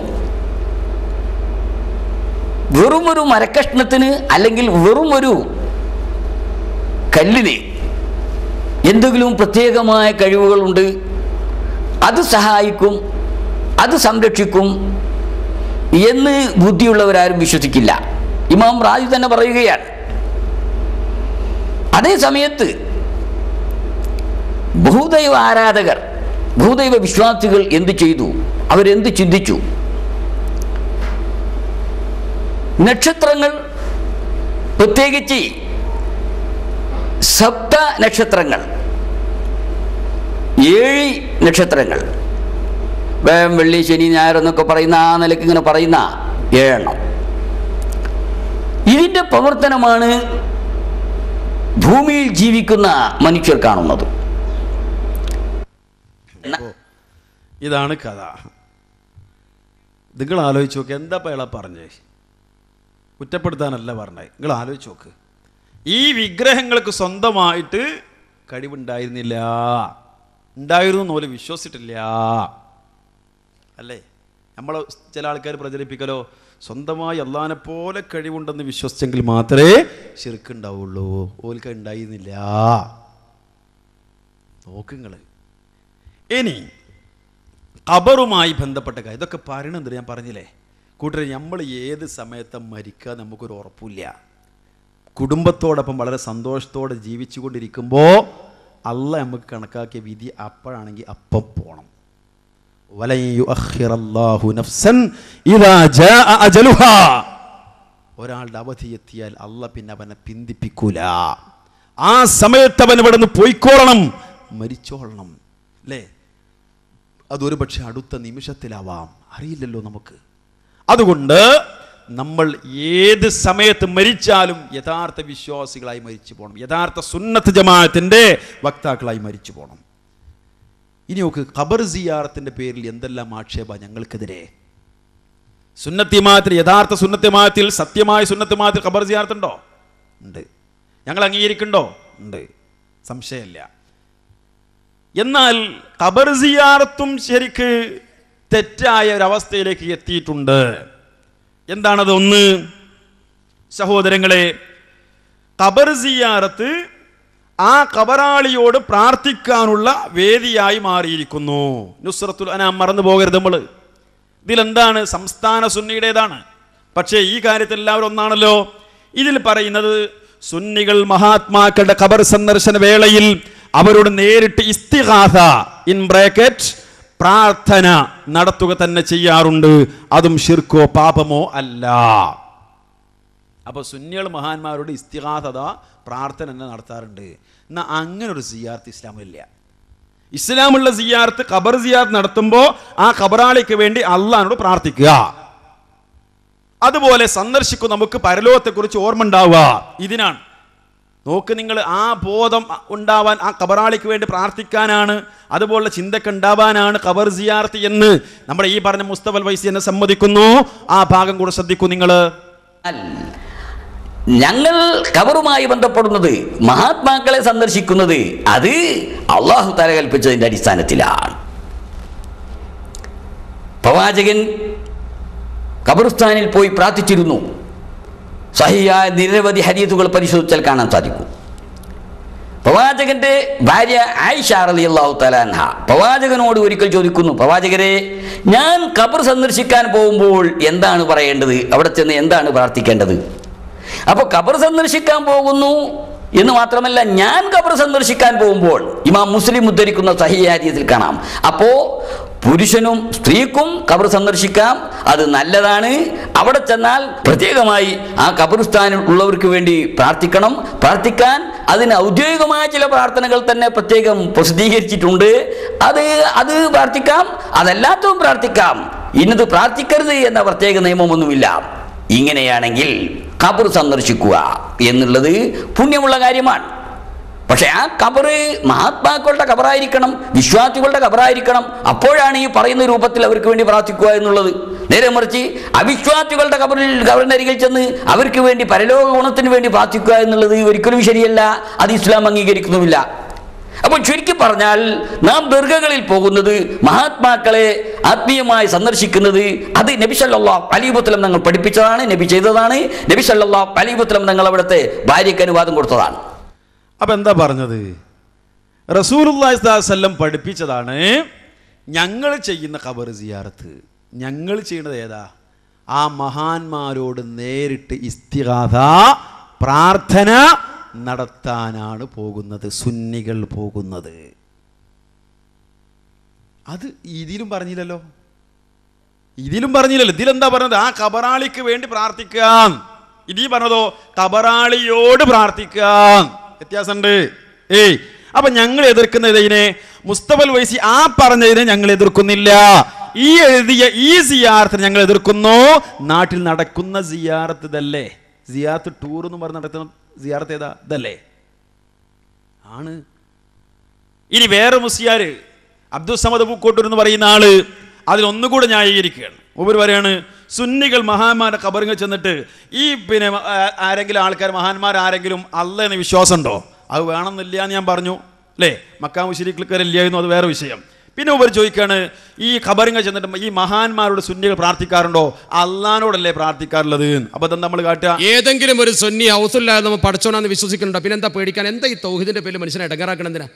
വെറുമൊരു മരക്കഷ്ണത്തിന് അല്ലെങ്കിൽ വെറുമൊരു കല്ലിന് എന്തെങ്കിലും പ്രത്യേകമായ കഴിവുകളുണ്ട്, അത് സഹായിക്കും, അത് സംരക്ഷിക്കും എന്ന് ബുദ്ധിയുള്ളവരാരും വിശ്വസിക്കില്ല. ഇമാം റാജി തന്നെ പറയുകയാണ്. അതേ സമയത്ത് ബഹുദൈവ ആരാധകർ, ഭൂദൈവ വിശ്വാസികൾ എന്ത് ചെയ്തു? അവരെന്ത് ചിന്തിച്ചു? നക്ഷത്രങ്ങൾ, പ്രത്യേകിച്ച് സപ്ത നക്ഷത്രങ്ങൾ, ഏഴ് നക്ഷത്രങ്ങൾ, വേം വെള്ളി ശനി ഞായർ എന്നൊക്കെ പറയുന്ന ആ നിലയ്ക്ക് ഇങ്ങനെ പറയുന്ന ഏഴെണ്ണം, ഇതിൻ്റെ പ്രവർത്തനമാണ് ഭൂമിയിൽ ജീവിക്കുന്ന മനുഷ്യർ കാണുന്നത്. ഇതാണ് കഥ. നിങ്ങൾ ആലോചിച്ച് നോക്ക്. എന്താ അയാളെ പറഞ്ഞേ? കുറ്റപ്പെടുത്താനല്ല പറഞ്ഞത്. നിങ്ങൾ ആലോചിച്ച് നോക്ക്. ഈ വിഗ്രഹങ്ങൾക്ക് സ്വന്തമായിട്ട് കഴിവുണ്ടായിരുന്നില്ല, ഉണ്ടായിരുന്നു പോലും വിശ്വസിച്ചിട്ടില്ല അല്ലേ? നമ്മൾ ചില ആൾക്കാർ പ്രചരിപ്പിക്കലോ സ്വന്തമായി അള്ളാഹിനെ പോലെ കഴിവുണ്ടെന്ന് വിശ്വസിച്ചെങ്കിൽ മാത്രമേ ശിർക്കുണ്ടാവുള്ളൂ. ഓൽക്ക് ഉണ്ടായിരുന്നില്ല. നോക്കുങ്ങൾ. ഇനി ഖബറുമായി ബന്ധപ്പെട്ട കാര്യം ഇതൊക്കെ പറയണമെന്ന് ഞാൻ പറഞ്ഞില്ലേ കൂട്ടരെ. നമ്മൾ ഏത് സമയത്തും മരിക്കുക നമുക്കൊരു ഉറപ്പില്ല. കുടുംബത്തോടൊപ്പം വളരെ സന്തോഷത്തോടെ ജീവിച്ചു കൊണ്ടിരിക്കുമ്പോൾ അള്ളാഹ് നമുക്ക് കണക്കാക്കിയ വിധി അപ്പോഴാണെങ്കിൽ അപ്പം പോകണം. വലൻ യുഅഖിറല്ലാഹു നഫ്സൻ ഇദാ ജാഅ അജലുഹാ. ഒരാളുടെ അവധി എത്തിയാൽ അള്ളാഹ് പിന്നെ അവനെ പിന്തിപ്പിക്കൂല. ആ സമയത്ത് അവൻ ഇവിടെ നിന്ന് പോയിക്കോളണം, മരിച്ചോളണം അല്ലേ? അതൊരു പക്ഷെ അടുത്ത നിമിഷത്തിലാവാം, അറിയില്ലല്ലോ നമുക്ക്. അതുകൊണ്ട് നമ്മൾ ഏത് സമയത്ത് മരിച്ചാലും യഥാർത്ഥ വിശ്വാസികളായി മരിച്ചു പോകണം, യഥാർത്ഥ സുന്നത്ത് ജമാഅത്തിന്റെ വക്താക്കളായി മരിച്ചു പോകണം. ഇനി നോക്ക്, ഖബർ സിയാറത്തിന്റെ പേരിൽ എന്തെല്ലാം ആക്ഷേപ ഞങ്ങൾക്കെതിരെ. സുന്നത്തിമാത്തിൽ, യഥാർത്ഥ സുന്നത്തിമാത്തിൽ, സത്യമായ സുന്നത്തിമാത്തിൽ ഖബർ സിയാറത്തുണ്ടോ? ഉണ്ട്. ഞങ്ങൾ അംഗീകരിക്കുന്നുണ്ടോ? ഉണ്ട്, സംശയമില്ല. എന്നാൽ ഖബർ സിയാറത്തും ശരിക്ക് തെറ്റായ ഒരവസ്ഥയിലേക്ക് എത്തിയിട്ടുണ്ട്. എന്താണത്? ഒന്ന്, സഹോദരങ്ങളെ, ഖബർ സിയാറത്ത് ആ ഖബറാളിയോട് പ്രാർത്ഥിക്കാനുള്ള വേദിയായി മാറിയിരിക്കുന്നു. നുസ്രത്തുൽ അനാം മറന്നു പോകരുത് നമ്മൾ. ഇതിലെന്താണ്? സംസ്ഥാന സുന്നിയുടേതാണ്. പക്ഷേ ഈ കാര്യത്തിൽ എല്ലാവരും ഒന്നാണല്ലോ. ഇതിൽ പറയുന്നത് സുന്നികൾ മഹാത്മാക്കളുടെ ഖബർ സന്ദർശന വേളയിൽ അവരോട് നേരിട്ട് ഇസ്തിഗാസ, ഇൻ ബ്രാക്കറ്റ് പ്രാർത്ഥന നടത്തുക തന്നെ ചെയ്യാറുണ്ട്. അതും ശിർക്കോ പാപമോ അല്ല. അപ്പോൾ സുന്നികൾ മഹാന്മാരോട് ഇസ്തിഗാസത പ്രാർത്ഥന തന്നെ നടത്താറുണ്ട്. എന്നാൽ അങ്ങനെ ഒരു സിയാർത്ത് ഇസ്ലാമില്ല. ഇസ്ലാമുള്ള സിയാർത്ത് ഖബർ സിയാർത്ത് നടത്തുമ്പോൾ ആ ഖബറാളിക്ക് വേണ്ടി അള്ളാഹിനോട് പ്രാർത്ഥിക്കുക. അതുപോലെ സന്ദർശിക്കും നമുക്ക് പരലോകത്തെക്കുറിച്ച് ഓർമ്മ ഉണ്ടാവുക. ഇതിനാണ് നോക്ക് നിങ്ങൾ, ആ ബോധം ഉണ്ടാവാൻ ആ ഖബറാളിക്ക് വേണ്ടി പ്രാർത്ഥിക്കാനാണ്, അതുപോലെ ചിന്തക്ക് ഉണ്ടാവാനാണ് ഖബർ സിയാർത്ത് എന്ന് നമ്മുടെ ഈ പറഞ്ഞ മുസ്തഫൽ വൈസി എന്നെ സമ്മതിക്കുന്നു. ആ ഭാഗം കൂടെ ശ്രദ്ധിക്കൂ നിങ്ങൾ. ഞങ്ങൾ ഖബറുമായി ബന്ധപ്പെടുന്നത്, മഹാത്മാക്കളെ സന്ദർശിക്കുന്നത്, അത് അള്ളാഹു തആല കൽപ്പിച്ചതിന്റെ അടിസ്ഥാനത്തിലാണ്. പ്രവാചകൻ ഖബർസ്ഥാനിൽ പോയി പ്രാർത്ഥിച്ചിരുന്നു. സഹിയായ നിരവധി ഹദീസുകൾ പരിശോധിച്ചാൽ കാണാൻ സാധിക്കും. പ്രവാചകന്റെ ഭാര്യ ആയിഷ റളിയല്ലാഹു തആല അൻഹ പ്രവാചകനോട് ഒരിക്കൽ ചോദിക്കുന്നു, പ്രവാചകരെ, ഞാൻ ഖബർ സന്ദർശിക്കാൻ പോകുമ്പോൾ എന്താണ് പറയേണ്ടത്, അവിടെ ചെന്ന് എന്താണ് പ്രാർത്ഥിക്കേണ്ടത്? അപ്പോൾ ഖബർ സന്ദർശിക്കാൻ പോകുന്നു എന്ന് മാത്രമല്ല, ഞാൻ ഖബർ സന്ദർശിക്കാൻ പോകുമ്പോൾ, ഇമാം മുസ്ലിം ഉദ്ധരിക്കുന്ന സഹീഹ് ഹദീസിൽ കാണാം, അപ്പോൾ പുരുഷനും സ്ത്രീക്കും ഖബർ സന്ദർശിക്കാം, അത് നല്ലതാണ്. അവിടെ ചെന്നാൽ പ്രത്യേകമായി ആ ഖബർസ്ഥാനിൽ ഉള്ളവർക്ക് വേണ്ടി പ്രാർത്ഥിക്കണം. പ്രാർത്ഥിക്കാൻ അതിന് ഔദ്യോഗികമായ ചില പ്രാർത്ഥനകൾ തന്നെ പ്രത്യേകം പ്രസിദ്ധീകരിച്ചിട്ടുണ്ട്. അത് അത് പ്രാർത്ഥിക്കാം, അതല്ലാത്തതും പ്രാർത്ഥിക്കാം. ഇന്നത് പ്രാർത്ഥിക്കരുത് എന്ന പ്രത്യേക നിയമമൊന്നുമില്ല. ഇങ്ങനെയാണെങ്കിൽ ഖബർ സന്ദർശിക്കുക എന്നുള്ളത് പുണ്യമുള്ള കാര്യമാണ്. പക്ഷെ ആ ഖബറ് മഹാത്മാക്കളുടെ ഖബറായിരിക്കണം, വിശ്വാസികളുടെ ഖബറായിരിക്കണം. അപ്പോഴാണ് ഈ പറയുന്ന രൂപത്തിൽ അവർക്ക് വേണ്ടി പ്രാർത്ഥിക്കുക എന്നുള്ളത്. നേരെ മറിച്ച് അവിശ്വാസികളുടെ ഖബറിൽ ഖബറിനരികിൽ ചെന്ന് അവർക്ക് വേണ്ടി പരലോക ഗുണത്തിന് വേണ്ടി പ്രാർത്ഥിക്കുക എന്നുള്ളത് ഒരിക്കലും ശരിയല്ല, അത് ഇസ്ലാം അംഗീകരിക്കുന്നുമില്ല. അപ്പോൾ ചുരുക്കി പറഞ്ഞാൽ, നാം ദർഗകളിൽ പോകുന്നത്, മഹാത്മാക്കളെ ആത്മീയമായി സന്ദർശിക്കുന്നത്, അത് നബി സല്ലല്ലാഹു അലൈഹി വസല്ലം തങ്ങൾ പഠിപ്പിച്ചതാണ്, നബി ചെയ്തതാണ്. നബി സല്ലല്ലാഹു അലൈഹി വസല്ലം തങ്ങൾ അവിടുത്തെ ഭാര്യയ്ക്ക് അനുവാദം കൊടുത്തതാണ്. അപ്പം എന്താ പറഞ്ഞത്? റസൂലുള്ളാഹി സ്വല്ലല്ലാഹു അലൈഹി വസല്ലം പഠിപ്പിച്ചതാണ് ഞങ്ങൾ ചെയ്യുന്ന ഖബർ സിയാറത്ത്. ഞങ്ങൾ ചെയ്യുന്നത് ഏതാ? ആ മഹാന്മാരോട് നേരിട്ട് ഇസ്തിഗാസ പ്രാർത്ഥന നടത്താനാണ് പോകുന്നത്, സുന്നികൾ പോകുന്നത്. അത് ഇതിലും പറഞ്ഞില്ലല്ലോ, ഇതിലും പറഞ്ഞില്ലല്ലോ. ഇതിലെന്താ പറഞ്ഞത്? ആ ഖബറാളിക്ക് വേണ്ടി പ്രാർത്ഥിക്കാം. ഇതീ പറഞ്ഞതോ ഖബറാളിയോട് പ്രാർത്ഥിക്കാം. വ്യത്യാസമുണ്ട്. ഏയ് അപ്പൊ ഞങ്ങൾ എതിർക്കുന്നത് ഇതിനെ, മുസ്തഫൽ വൈസി ആ പറഞ്ഞതിനെ ഞങ്ങൾ എതിർക്കുന്നില്ല. ഈ എഴുതിയ ഈ സിയാറത്ത് ഞങ്ങൾ എതിർക്കുന്നു. നാട്ടിൽ നടക്കുന്ന സിയാറത്ത് ഇതല്ലേ? സിയാറത്ത് ടൂർ എന്ന് പറഞ്ഞ് നടത്തുന്ന സിയാറത്ത് ഏതാ? ഇതല്ലേ ആണ്. ഇനി വേറെ മുസ്ലിയാര് അബ്ദുൽ സമദ് പൂക്കോട്ടൂർ എന്ന് പറയുന്ന ആള് അതിലൊന്നുകൂടെ ന്യായീകരിക്കുകയാണ്. ഉപർ പറയാണ്, സുന്നികൾ മഹാന്മാരുടെ ഖബറിൽ ചെന്നിട്ട് ഈ പിന്നെ ആരെങ്കിലും ആൾക്കാർ മഹാന്മാർ ആരെങ്കിലും അല്ല എന്ന് വിശ്വാസം ഉണ്ടോ? അത് വേണമെന്നില്ല എന്ന് ഞാൻ പറഞ്ഞു അല്ലേ? മക്കാ മുശ്രിക്കുകാരില്ലായിരുന്നു, അത് വേറെ വിഷയം. പിന്നെ ഉപർ ചോദിക്കാണ്, ഈ ഖബറിങ്ങൾ ചെന്നിട്ട് ഈ മഹാന്മാരോട് സുന്നികൾ പ്രാർത്ഥിക്കാറുണ്ടോ? അള്ളാനോടല്ലേ പ്രാർത്ഥിക്കാറുള്ളത്? അപ്പൊ അത് നമ്മൾ കാട്ടുക. ഏതെങ്കിലും ഒരു സുന്നി ഔസുല്ലാതെ നമ്മൾ പഠിച്ചോണെന്ന് വിശ്വസിക്കുന്നുണ്ടോ? പിന്നെ എന്താ പേടിക്കാൻ? എന്താ ഈ തൗഹീദിന്റെ പേരിൽ മനുഷ്യനെ ഇടങ്ങാറാക്കണം എന്തിനാ?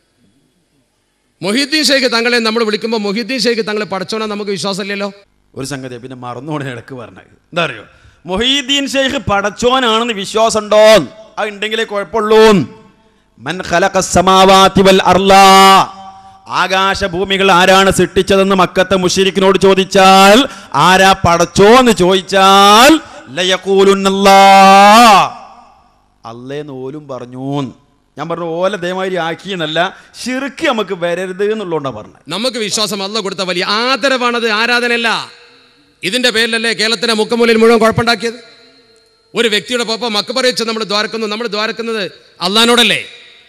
മൊഹീദ്ദീൻ ഷെയ്ഖ് തങ്ങളെ നമ്മൾ വിളിക്കുമ്പോൾ മൊഹീദ്ദീൻ ഷെയ്ഖ് തങ്ങളെ പഠിച്ചോണാ നമുക്ക് വിശ്വാസമില്ലല്ലോ. ഒരു സംഗതി പിന്നെ മറന്നോടെ ഇടക്ക് പറഞ്ഞത് എന്താ അറിയോ? മൊഹീദ്ദീൻ ഷെയ്ഖ് പടച്ചോനാണെന്ന് വിശ്വാസം ഉണ്ടോ? അത് ഉണ്ടെങ്കിലേ കുഴപ്പമുള്ളൂ. മൻ ഖലഖസ് സമാവാതി വൽ അർള, ആകാശഭൂമികൾ ആരാണ് സൃഷ്ടിച്ചതെന്ന് മക്കത്തെ മുശ്രിക്കിനോട് ചോദിച്ചാൽ, ആരാ പടച്ചോന്ന് ചോദിച്ചാൽ ലയഖൂലുന്നല്ലാഹ്, അല്ലേന്ന് ഓലും പറഞ്ഞു. ഞാൻ പറഞ്ഞു ഓല ദയമാതിരി ആക്കിയെന്നല്ല, ശിർക്ക് നമുക്ക് വരരുത് എന്നുള്ളതുകൊണ്ടാണ് പറഞ്ഞത്. നമുക്ക് വിശ്വാസം അല്ലാഹ് കൊടുത്ത വലിയ ആദരവാണത്, ആരാധനയല്ല. ഇതിന്റെ പേരിലല്ലേ കേരളത്തിലെ മുക്കമൂലയിൽ മുഴുവൻ കുഴപ്പമുണ്ടാക്കിയത്? ഒരു വ്യക്തിയുടെ പപ്പ മക്കബറ വെച്ച് നമ്മൾ ദ്വാരക്കുന്നു. നമ്മൾ ദ്വാരക്കുന്നത് അള്ളാഹിനോടല്ലേ?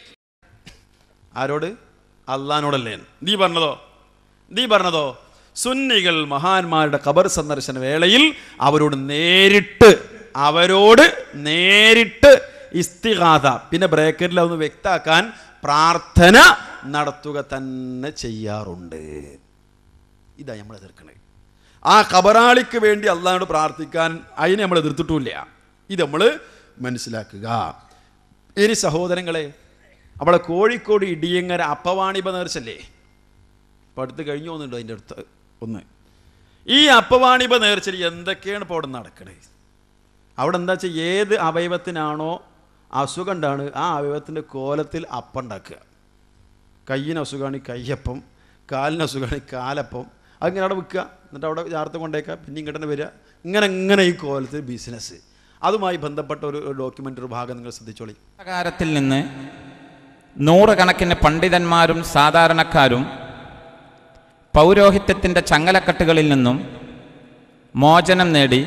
ആരോട്? അള്ളാഹിനോടല്ലേ. നീ പറഞ്ഞതോ നീ പറഞ്ഞതോ സുന്നികൾ മഹാന്മാരുടെ ഖബർ സന്ദർശന വേളയിൽ അവരോട് നേരിട്ട് അവരോട് നേരിട്ട് ഇസ്തിഗാസ, പിന്നെ ബ്രേക്കറ്റിൽ അതൊന്ന് വ്യക്താക്കാൻ പ്രാർത്ഥന നടത്തുക തന്നെ ചെയ്യാറുണ്ട്. ഇതാ നമ്മൾ എതിർക്കണേ. ആ ഖബറാളിക്ക് വേണ്ടി അള്ളാഹിനോട് പ്രാർത്ഥിക്കാൻ അതിനെ നമ്മൾ എതിർത്തിട്ടില്ല. ഇത് നമ്മൾ മനസ്സിലാക്കുക. ഇനി സഹോദരങ്ങളെ, നമ്മളെ കോഴിക്കോട് ഇടിയങ്ങര അപ്പവാണിപ നേർച്ചല്ലേ, ഇപ്പം അടുത്ത് കഴിഞ്ഞു പോകുന്നുണ്ടോ അതിൻ്റെ അടുത്ത് ഒന്ന്? ഈ അപ്പവാണിപ നേർച്ചയിൽ എന്തൊക്കെയാണ് ഇപ്പോൾ അവിടെ നടക്കണത്? അവിടെ എന്താ വെച്ചാൽ ഏത് അവയവത്തിനാണോ അസുഖം ഉണ്ടാണ് ആ അവയവത്തിൻ്റെ കോലത്തിൽ അപ്പം ഉണ്ടാക്കുക. കയ്യിന് അസുഖമാണ് കയ്യപ്പം, കാലിന് അസുഖമാണ് കാലപ്പം, അതിങ്ങനെ അവിടെ വിൽക്കുക, എന്നിട്ട് അവിടെ ജാർത്ത് കൊണ്ടേക്കുക, പിന്നെ ഇങ്ങോട്ട് വരിക, ഇങ്ങനെ ഇങ്ങനെ ഈ കോലത്തിൽ ബിസിനസ്. അതുമായി ബന്ധപ്പെട്ട ഒരു ഡോക്യുമെൻ്റ് ഒരു ഭാഗം നിങ്ങൾ ശ്രദ്ധിച്ചോളി. കാലത്തിൽ നിന്ന് നൂറുകണക്കിന് പണ്ഡിതന്മാരും സാധാരണക്കാരും പൗരോഹിത്യത്തിൻ്റെ ചങ്ങലക്കെട്ടുകളിൽ നിന്നും മോചനം നേടി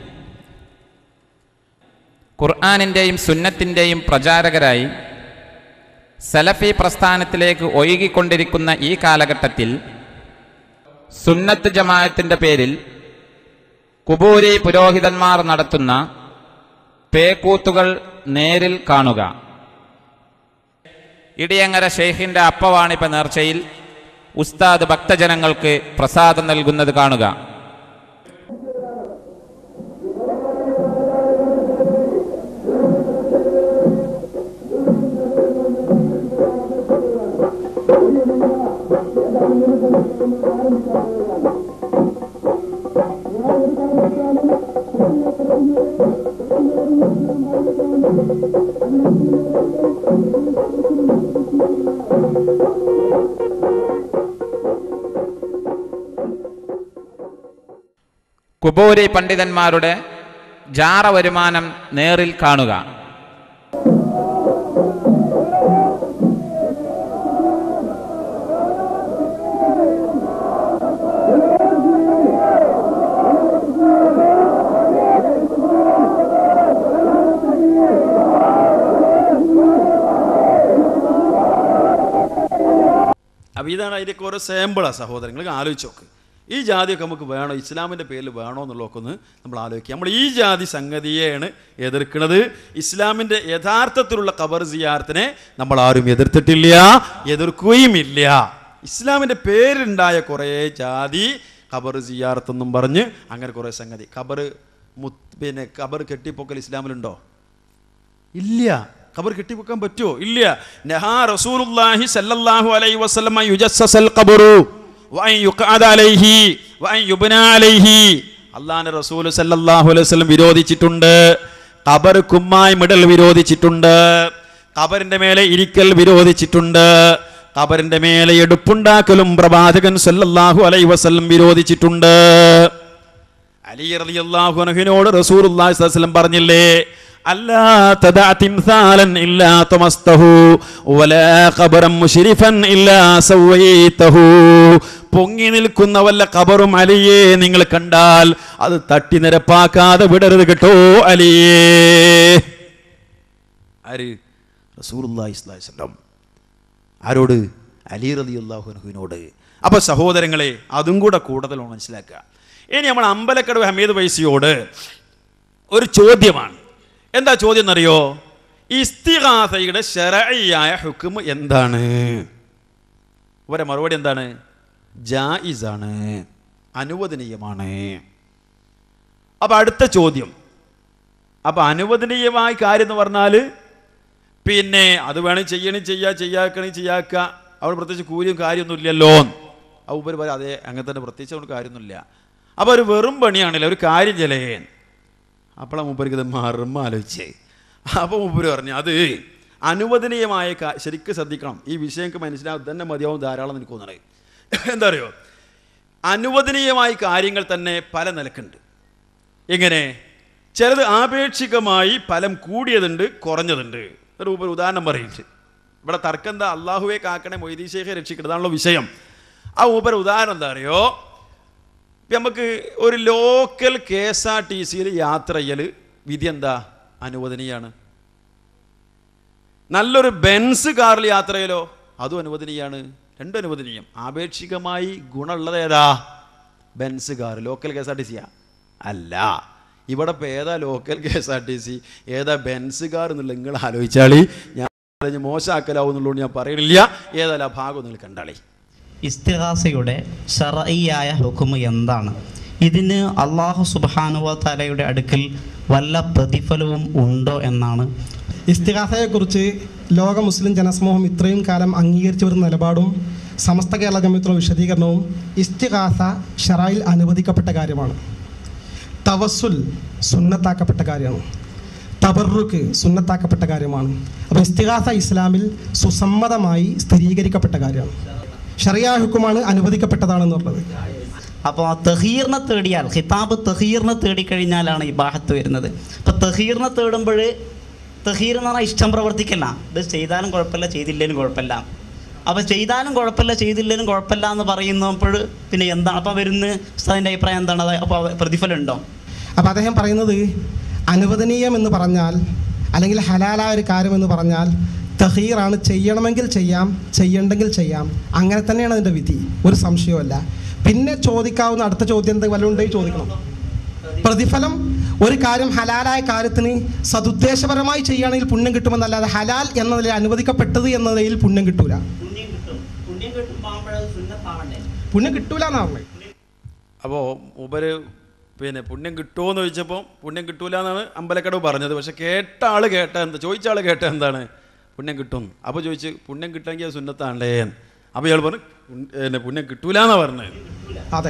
ഖുർആനിൻ്റെയും സുന്നത്തിൻ്റെയും പ്രചാരകരായി സലഫി പ്രസ്ഥാനത്തിലേക്ക് ഒഴുകിക്കൊണ്ടിരിക്കുന്ന ഈ കാലഘട്ടത്തിൽ സുന്നത്ത് ജമാഅത്തിൻ്റെ പേരിൽ കുബൂരി പുരോഹിതന്മാർ നടത്തുന്ന പേക്കൂത്തുകൾ നേരിൽ കാണുക. ഇടിയങ്ങര ഷെയ്ഖിൻ്റെ അപ്പവാണിപ്പ നേർച്ചയിൽ ഉസ്താദ് ഭക്തജനങ്ങൾക്ക് പ്രസാദം നൽകുന്നത് കാണുക. കുബൂരി പണ്ഡിതന്മാരുടെ ജാറ വരുമാനം നേരിൽ കാണുക. അപ്പോൾ ഇതാണ് അതിൻ്റെയൊക്കെ ഓരോ സാമ്പിളാണ് സഹോദരങ്ങൾ. ആലോചിച്ച് നോക്ക്, ഈ ജാതിയൊക്കെ നമുക്ക് വേണോ, ഇസ്ലാമിൻ്റെ പേരിൽ വേണോ എന്നുള്ളതൊക്കെ ഒന്ന് നമ്മൾ ആലോചിക്കുക. നമ്മൾ ഈ ജാതി സംഗതിയെയാണ് എതിർക്കുന്നത്. ഇസ്ലാമിൻ്റെ യഥാർത്ഥത്തിലുള്ള ഖബർ സിയാറത്തിനെ നമ്മൾ ആരും എതിർത്തിട്ടില്ല, എതിർക്കുകയുമില്ല. ഇസ്ലാമിൻ്റെ പേരുണ്ടായ കുറേ ജാതി ഖബർ സിയാറത്തെന്നും പറഞ്ഞ് അങ്ങനെ കുറേ സംഗതി. ഖബർ മു പിന്നെ ഖബർ കെട്ടിപ്പൊക്കൽ ഇസ്ലാമിലുണ്ടോ? ഇല്ല. ഖബർ കെട്ടിപ്പൊക്കാൻ പറ്റുമോ? ഇല്ല. നഹാ റസൂലുള്ളാഹി സല്ലല്ലാഹു അലൈഹി വസല്ലം യുജസ്സസൽ ഖബറു വഅൻ യുഖഅദ അലൈഹി വഅൻ യുബ്നാ അലൈഹി. അല്ലാഹുവിന്റെ റസൂൽ സല്ലല്ലാഹു അലൈഹി വസല്ലം വിരോധിച്ചിട്ടുണ്ട്. ഖബർ കുമ്മായിമിടൽ വിരോധിച്ചിട്ടുണ്ട്. ഖബറിന്റെ മേലെ ഇരിക്കൽ വിരോധിച്ചിട്ടുണ്ട്. ഖബറിന്റെ മേലെ എടുപ്പുണ്ടാക്കലും പ്രവാചകൻ സല്ലല്ലാഹു അലൈഹി വസല്ലം വിരോധിച്ചിട്ടുണ്ട്. അലി റളിയല്ലാഹു അൻഹുവിനോട് റസൂലുള്ളാഹി സ്വല്ലല്ലാഹു അലൈഹി വസല്ലം പറഞ്ഞില്ലേ, അല്ലാ തദഅ തിംസാലൻ ഇല്ലാ തമസ്തഹു വലാ ഖബറൻ മുശ്രിഫൻ ഇല്ലാ സവൈതഹു. പൊങ്ങി നിൽക്കുന്ന വല്ല ഖബറും അലിയെ നിങ്ങൾ കണ്ടാൽ അത് തട്ടി നിരപ്പാക്കാതെ വിടരുത് കേട്ടോ അലിയേ. ആര്? റസൂലുള്ളാഹി സ്വല്ലല്ലാഹു അലൈഹി വസല്ലം. ആരോട്? അലി റളിയല്ലാഹു അൻഹുവിനോട്. അപ്പോൾ സഹോദരങ്ങളെ, അതും കൂടെ കൂടുതൽ മനസ്സിലാക്കുക. ഇനി നമ്മൾ അമ്പലക്കടവ് ഹമീദ് വൈസിയോട് ഒരു ചോദ്യമാണ്. എന്താ ചോദ്യം എന്നറിയോ? ഇസ്തിഗാസയുടെ ശരഈയായ ഹുക്ം എന്താണ്? ഇവരെ മറുപടി എന്താണ്? ജായിസാണ്, അനുവദനീയമാണ്. അപ്പം അടുത്ത ചോദ്യം, അപ്പം അനുവദനീയമായ കാര്യം എന്ന് പറഞ്ഞാൽ പിന്നെ അത് വേണം ചെയ്യണം ചെയ്യുക, ചെയ്യാക്കണി ചെയ്യാക്കുക, അവിടെ പ്രത്യേകിച്ച് കൂലിയും കാര്യമൊന്നും ഇല്ലല്ലോ. ആ ഉപരി പറയാം, അതെ അങ്ങനെ തന്നെ പ്രത്യേകിച്ച് അവിടെ കാര്യമൊന്നുമില്ല. അപ്പോൾ ഒരു വെറും പണിയാണല്ലോ, ഒരു കാര്യം ചെലേ. അപ്പോഴാണ് മൂപ്പർക്ക് ഇത് മറുമ ആലോചിച്ചേ. അപ്പോൾ മൂപ്പര് പറഞ്ഞു അത് അനുവദനീയമായ കാ ശരിക്കും ശ്രദ്ധിക്കണം. ഈ വിഷയമൊക്കെ മനസ്സിലാവും തന്നെ മതിയാവും ധാരാളം എനിക്ക് തോന്നണേ. എന്താ പറയുക, അനുവദനീയമായ കാര്യങ്ങൾ തന്നെ പല നിലക്കുണ്ട്. എങ്ങനെ? ചിലത് ആപേക്ഷികമായി ഫലം കൂടിയതുണ്ട്, കുറഞ്ഞതുണ്ട്. ഒരു മൂപ്പര് ഉദാഹരണം പറയുന്നുണ്ട്. ഇവിടെ തർക്കം എന്താ? അള്ളാഹുവെ കാക്കണേ, മൊയ്തീൻ ശേഖെ രക്ഷിക്കണം, അതാണല്ലോ വിഷയം. ആ മൂപ്പര് ഉദാഹരണം എന്താ അറിയോ? നമുക്ക് ഒരു local K S R T സിയിൽ യാത്ര ചെയ്യൽ വിധി എന്താ? അനുവദനീയാണ്. നല്ലൊരു ബെൻസ് കാറിൽ യാത്ര ചെയ്യലോ അതും അനുവദനീയാണ്. രണ്ടും അനുവദനീയം. ആപേക്ഷികമായി ഗുണമുള്ളത് ഏതാ? Benz car. Local K S R T സിയാ? അല്ല. ഇവിടെ ഇപ്പോൾ ഏതാ local K S R T C, ഏതാ ബെൻസ് കാർ എന്നുള്ള നിങ്ങൾ ആലോചിച്ചാളി. ഞാൻ മോശമാക്കലാവും എന്നുള്ളതുകൊണ്ട് ഞാൻ പറയണില്ല. ഏതായാലും ആ ഭാഗം നിങ്ങൾ കണ്ടാളി. ഇസ്തിഗാസയുടെ ശർഈയായ ഹുക്ം എന്താണ്? ഇതിന് അല്ലാഹു സുബ്ഹാനഹു വ തആലയുടെ അടുക്കൽ വല്ല പ്രതിഫലവും ഉണ്ടോ എന്നാണ്. ഇസ്തിഗാസയെക്കുറിച്ച് ലോക മുസ്ലിം ജനസമൂഹം ഇത്രയും കാലം അംഗീകരിച്ചു വരുന്ന നിലപാടും സമസ്ത കേരള ജമിയത്തുള്ള വിശദീകരണവും ഇസ്തിഗാസ ശറയിൽ അനുവദിക്കപ്പെട്ട കാര്യമാണ്. തവസ്സുൽ സുന്നത്താക്കപ്പെട്ട കാര്യമാണ്. തബറുക്ക് സുന്നത്താക്കപ്പെട്ട കാര്യമാണ്. അപ്പോൾ ഇസ്തിഗാസ ഇസ്ലാമിൽ സുസമ്മതമായി സ്ഥിരീകരിക്കപ്പെട്ട കാര്യമാണ്. ശറിയാ ഹുക്കുമാണ് അനുവദിക്കപ്പെട്ടതാണെന്നുള്ളത്. അപ്പോൾ തഹീറിനെ തേടിയാൽ ഖിതാബ് തഹീറിനെ തേടിക്കഴിഞ്ഞാലാണ് ഇബാഹത്ത് വരുന്നത്. അപ്പോൾ തഹീറിനെ തേടുമ്പോൾ തഹീർ എന്ന് പറഞ്ഞാൽ ഇഷ്ടം പ്രവർത്തിക്കല്ല, ഇത് ചെയ്താലും കുഴപ്പമില്ല ചെയ്തില്ലേലും കുഴപ്പമില്ല. അപ്പോൾ ചെയ്താലും കുഴപ്പമില്ല ചെയ്തില്ലേലും കുഴപ്പമില്ല എന്ന് പറയുന്നപ്പോൾ പിന്നെ എന്താണ് അപ്പോൾ വരുന്ന ഉസ്താദിൻ്റെ അഭിപ്രായം എന്താണ്? അത് അപ്പോൾ പ്രതിഫലം ഉണ്ടോ? അപ്പോൾ അദ്ദേഹം പറയുന്നത് അനുവദനീയം എന്ന് പറഞ്ഞാൽ അല്ലെങ്കിൽ ഹലാലായ ഒരു കാര്യമെന്ന് പറഞ്ഞാൽ തഹീറാണ്. ചെയ്യണമെങ്കിൽ ചെയ്യാം, ചെയ്യണ്ടെങ്കിൽ ചെയ്യാം, അങ്ങനെ തന്നെയാണ് അതിൻ്റെ വിധി, ഒരു സംശയമല്ല. പിന്നെ ചോദിക്കാവുന്ന അടുത്ത ചോദ്യം എന്ത് വല്ലതുണ്ടെങ്കിൽ ചോദിക്കണം. പ്രതിഫലം ഒരു കാര്യം ഹലാലായ കാര്യത്തിന് സതുദ്ദേശപരമായി ചെയ്യുകയാണെങ്കിൽ പുണ്യം കിട്ടുമെന്നല്ലാതെ ഹലാൽ എന്നതിൽ അനുവദിക്കപ്പെട്ടത് എന്നതിൽ പുണ്യം കിട്ടൂല. പുണ്യം കിട്ടൂല എന്നാണ്. അപ്പോൾ ഉപര് പിന്നെ പുണ്യം കിട്ടുമോ എന്ന് ചോദിച്ചപ്പോൾ പുണ്യം കിട്ടൂല എന്നാണ് അമ്പലക്കടവ് പറഞ്ഞത്. പക്ഷെ കേട്ട ആൾ കേട്ട എന്താ ചോദിച്ച ആൾ കേട്ട എന്താണ്? പുണ്യം കിട്ടും. അപ്പോൾ ചോദിച്ച് പുണ്യം കിട്ടുമെങ്കിൽ അത് സുന്നത്താണല്ലേ. അപ്പോൾ ഇയാൾ പറഞ്ഞു പിന്നെ പുണ്യം കിട്ടൂല എന്നാണ് പറഞ്ഞത്. അതെ,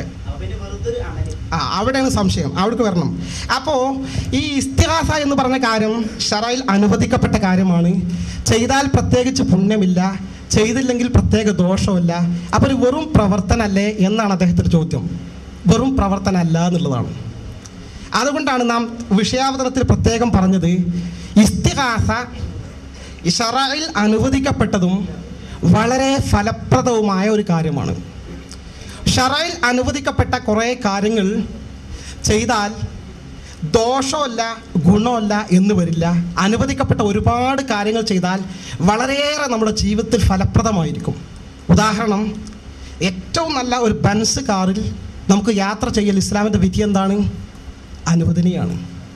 ആ അവിടെയാണ് സംശയം, അവിടേക്ക് വരണം. അപ്പോൾ ഈ ഇസ്തിഗാസ എന്ന് പറഞ്ഞ കാര്യം ശറയിൽ അനുവദിക്കപ്പെട്ട കാര്യമാണ്. ചെയ്താൽ പ്രത്യേകിച്ച് പുണ്യമില്ല, ചെയ്തില്ലെങ്കിൽ പ്രത്യേക ദോഷമില്ല. അപ്പോൾ ഒരു വെറും പ്രവർത്തനമല്ലേ എന്നാണ് അദ്ദേഹത്തിൻ്റെ ചോദ്യം. വെറും പ്രവർത്തനമല്ല എന്നുള്ളതാണ്. അതുകൊണ്ടാണ് നാം വിഷയാവതരണത്തിൽ പ്രത്യേകം പറഞ്ഞത് ഇസ്തിഗാസ ശറയിൽ അനുവദിക്കപ്പെട്ടതും വളരെ ഫലപ്രദവുമായ ഒരു കാര്യമാണ്. ശറയിൽ അനുവദിക്കപ്പെട്ട കുറേ കാര്യങ്ങൾ ചെയ്താൽ ദോഷമല്ല ഗുണമല്ല എന്ന് വരില്ല. അനുവദിക്കപ്പെട്ട ഒരുപാട് കാര്യങ്ങൾ ചെയ്താൽ വളരെയേറെ നമ്മുടെ ജീവിതത്തിൽ ഫലപ്രദമായിരിക്കും. ഉദാഹരണം, ഏറ്റവും നല്ല ഒരു ബെൻസ് കാറിൽ നമുക്ക് യാത്ര ചെയ്യൽ ഇസ്ലാമിൻ്റെ വിധി എന്താണ്? അനുവദനീയമാണ്.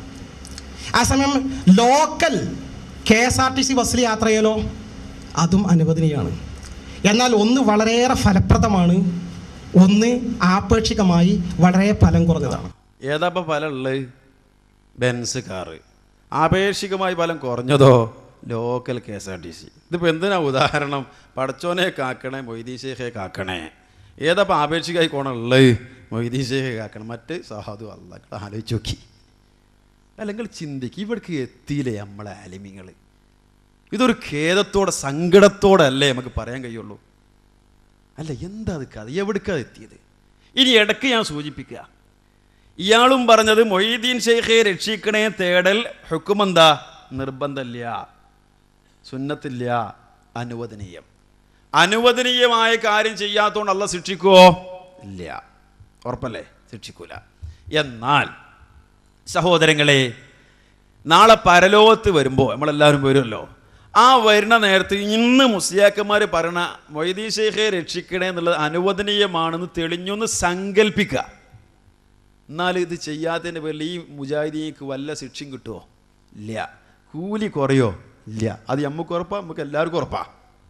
ആ സമയം local K S R T C ബസ്സിൽ യാത്ര ചെയ്യലോ അതും അനുവദനീയമാണ്. എന്നാൽ ഒന്ന് വളരെയേറെ ഫലപ്രദമാണ്, ഒന്ന് ആപേക്ഷികമായി വളരെ ഫലം കുറഞ്ഞതാണ്. ഏതാപ്പോൾ ഫലം ഉള്ളത്? Benz car. ആപേക്ഷികമായി ഫലം കുറഞ്ഞതോ local K S R T C. ഇതിപ്പോൾ എന്തിനാ ഉദാഹരണം? പടച്ചോനെ കാക്കണേ, മൊയ്തീൻ ശേഖെ കാക്കണേ. ഏതാപ്പോൾ ആപേക്ഷികമായി കോണുള്ളത്? മൊയ്തീൻ ശേഖെ കാക്കണം. മറ്റ് സഹാദു അള്ളാഹ് ആലോചിച്ച് നോക്കി. അല്ലെങ്കിൽ ചിന്തിക്കും, ഇവിടേക്ക് എത്തിയില്ലേ നമ്മളെ ആലിമീങ്ങൾ? ഇതൊരു ഖേദത്തോടെ സങ്കടത്തോടെ അല്ലേ നമുക്ക് പറയാൻ കഴിയുള്ളൂ? അല്ല, എന്താ അത് കഥ? എവിടേക്കാണ് എത്തിയത്? ഇനി ഇടയ്ക്ക് ഞാൻ സൂചിപ്പിക്കുക, ഇയാളും പറഞ്ഞത് മൊയ്തീൻ ശൈഖെ രക്ഷിക്കണേ തേടൽ ഹുക്കുമെന്താ? നിർബന്ധമില്ല, സുന്നത്തില്ല, അനുവദനീയം. അനുവദനീയമായ കാര്യം ചെയ്യാത്തതുകൊണ്ട് അള്ളാഹ് ശിക്ഷിക്കുമോ? ഇല്ല, ഉറപ്പല്ലേ, ശിക്ഷിക്കൂല. എന്നാൽ സഹോദരങ്ങളെ, നാളെ പരലോകത്ത് വരുമ്പോൾ നമ്മളെല്ലാവരും വരുമല്ലോ, ആ വരുന്ന നേരത്ത് ഇന്ന് മുസ്ലിയാക്കന്മാർ പറയണ മൊയ്തീൻ ശൈഖെ രക്ഷിക്കണേ എന്നുള്ളത് അനുവദനീയമാണെന്ന് തെളിഞ്ഞൊന്ന് സങ്കല്പിക്കുക. എന്നാൽ ഇത് ചെയ്യാത്തതിൻ്റെ പേരിൽ ഈ മുജാഹിദീക്ക് വല്ല ശിക്ഷയും കിട്ടുമോ? ഇല്ല. കൂലി കുറയോ? ഇല്ല. അത് നമുക്ക് ഉറപ്പാ, നമുക്ക് എല്ലാവർക്കും ഉറപ്പാ.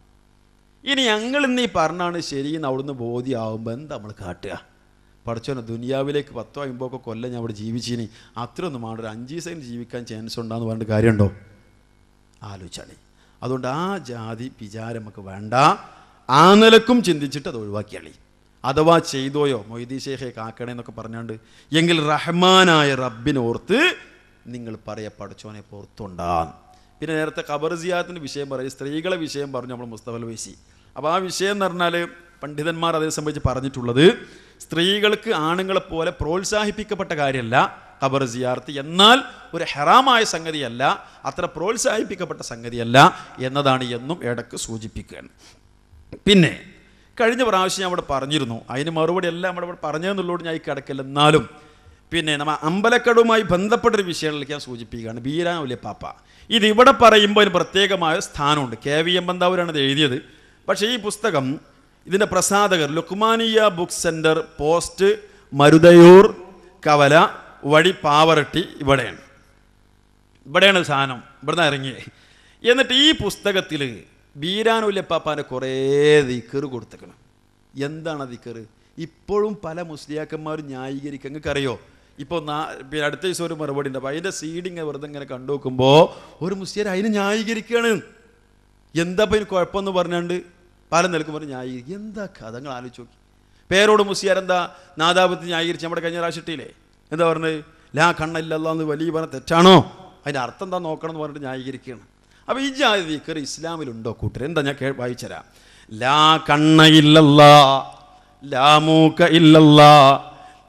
ഇനി ഞങ്ങൾ ഇന്ന് ഈ പറഞ്ഞാണ് ശരിയെന്ന് അവിടുന്ന് ബോധ്യമാകുമ്പോൾ എന്താ നമ്മൾ കാട്ടുക? പഠിച്ചോനെ, ദുനിയാവിലേക്ക് പത്തോ അമ്പതോ ഒക്കെ കൊല്ലം ഞാൻ അവിടെ ജീവിച്ചിനി, അത്രയൊന്നും വേണ്ട, ഒരു അഞ്ച് ദിവസം ജീവിക്കാൻ ചാൻസ് ഉണ്ടാന്ന് പറഞ്ഞിട്ട് കാര്യമുണ്ടോ? ആലോചിച്ചാണി. അതുകൊണ്ട് ആ ജാതി വിചാരം നമുക്ക് വേണ്ട. ആ നിലക്കും ചിന്തിച്ചിട്ട് അത് ഒഴിവാക്കിയാളി. അഥവാ ചെയ്തോയോ മൊയ്തീൻ ശൈഖെ കാക്കണേ എന്നൊക്കെ പറഞ്ഞാണ്ട്, എങ്കിൽ റഹ്മാനായ റബ്ബിനോർത്ത് നിങ്ങൾ പറയ പഠിച്ചോനെ പുറത്തുണ്ടാന്ന്. പിന്നെ നേരത്തെ ഖബർ സിയാറത്തിൻ്റെ വിഷയം പറയും, സ്ത്രീകളെ വിഷയം പറഞ്ഞു നമ്മൾ മുസ്തഫൽ വൈസി. അപ്പോൾ ആ വിഷയം എന്ന് പറഞ്ഞാൽ പണ്ഡിതന്മാർ അതേ സംബന്ധിച്ച് പറഞ്ഞിട്ടുള്ളത്, സ്ത്രീകൾക്ക് ആണുങ്ങളെ പോലെ പ്രോത്സാഹിപ്പിക്കപ്പെട്ട കാര്യമല്ല ഖബർ സിയാറത്ത്, എന്നാൽ ഒരു ഹറാമായ സംഗതിയല്ല, അത്ര പ്രോത്സാഹിപ്പിക്കപ്പെട്ട സംഗതിയല്ല എന്നതാണ് എന്നും ഇടയ്ക്ക് സൂചിപ്പിക്കുകയാണ്. പിന്നെ കഴിഞ്ഞ പ്രാവശ്യം ഞാൻ അവിടെ പറഞ്ഞിരുന്നു, അതിന് മറുപടി എല്ലാം നമ്മുടെ ഇവിടെ പറഞ്ഞതെന്നുള്ളതുകൊണ്ട് ഞാൻ ഈ കിടക്കില്ല. എന്നാലും പിന്നെ നമ്മൾ അമ്പലക്കടവുമായി ബന്ധപ്പെട്ടൊരു വിഷയങ്ങളിലേക്ക് ഞാൻ സൂചിപ്പിക്കുകയാണ്. ബീരാൻ ഉലിപ്പാപ്പ ഇത് ഇവിടെ പറയുമ്പോൾ അതിന് പ്രത്യേകമായ സ്ഥാനമുണ്ട്. കെ വി എം ബന്താവൂരാണ് ഇത് എഴുതിയത്. പക്ഷേ ഈ പുസ്തകം ഇതിൻ്റെ പ്രസാധകർ Lukmania book centre, post Maruthayur, കവല വഴി പാവറട്ടി, ഇവിടെയാണ് ഇവിടെയാണ് സാധനം, ഇവിടുന്ന് ഇറങ്ങിയത്. എന്നിട്ട് ഈ പുസ്തകത്തിൽ ബീരാനുല്ലപ്പാപ്പാൻ്റെ കുറേ ദിക്കറ് കൊടുത്തേക്കണം. എന്താണ് ദിക്കറ്? ഇപ്പോഴും പല മുസ്ലിയാക്കന്മാരും ന്യായീകരിക്കുക. നിങ്ങൾക്കറിയോ, ഇപ്പോൾ നാ പിന്നെ അടുത്ത ദിവസം ഒരു മറുപടി ഉണ്ട്. അപ്പോൾ അതിൻ്റെ സീഡിങ് വെറുതെ ഇങ്ങനെ കണ്ടു നോക്കുമ്പോൾ ഒരു മുസ്ലിയാർ അതിനെ ന്യായീകരിക്കുകയാണ്. എന്താ ഇപ്പം ഇതിന് കുഴപ്പമെന്ന് പറഞ്ഞാണ്ട് പല നിലക്കും പറഞ്ഞ് ന്യായീകരിക്കും. എന്താ കഥ നിങ്ങൾ ആലോചിച്ച് നോക്കി. പേരോട് മുസ്ലിയാർ എന്താ നാദാപത്തി ന്യായീകരിച്ച് നമ്മുടെ കഴിഞ്ഞ പ്രാവശ്യത്തില്ലേ എന്താ പറഞ്ഞത്? ലാ കണ്ണയില്ലെന്ന് വലിയ പറഞ്ഞ തെറ്റാണോ? അതിൻ്റെ അർത്ഥം എന്താ നോക്കണം എന്ന് പറഞ്ഞിട്ട് ന്യായീകരിക്കുകയാണ്. അപ്പോൾ ഈ ജാതി ദിക്കർ ഇസ്ലാമിലുണ്ടോ കൂട്ടർ? എന്താ ഞാൻ കേ വായിച്ചുതരാം. ലാ കണ്ണ ഇല്ലല്ലാ, ലാ മൂക്ക ഇല്ലല്ലാ,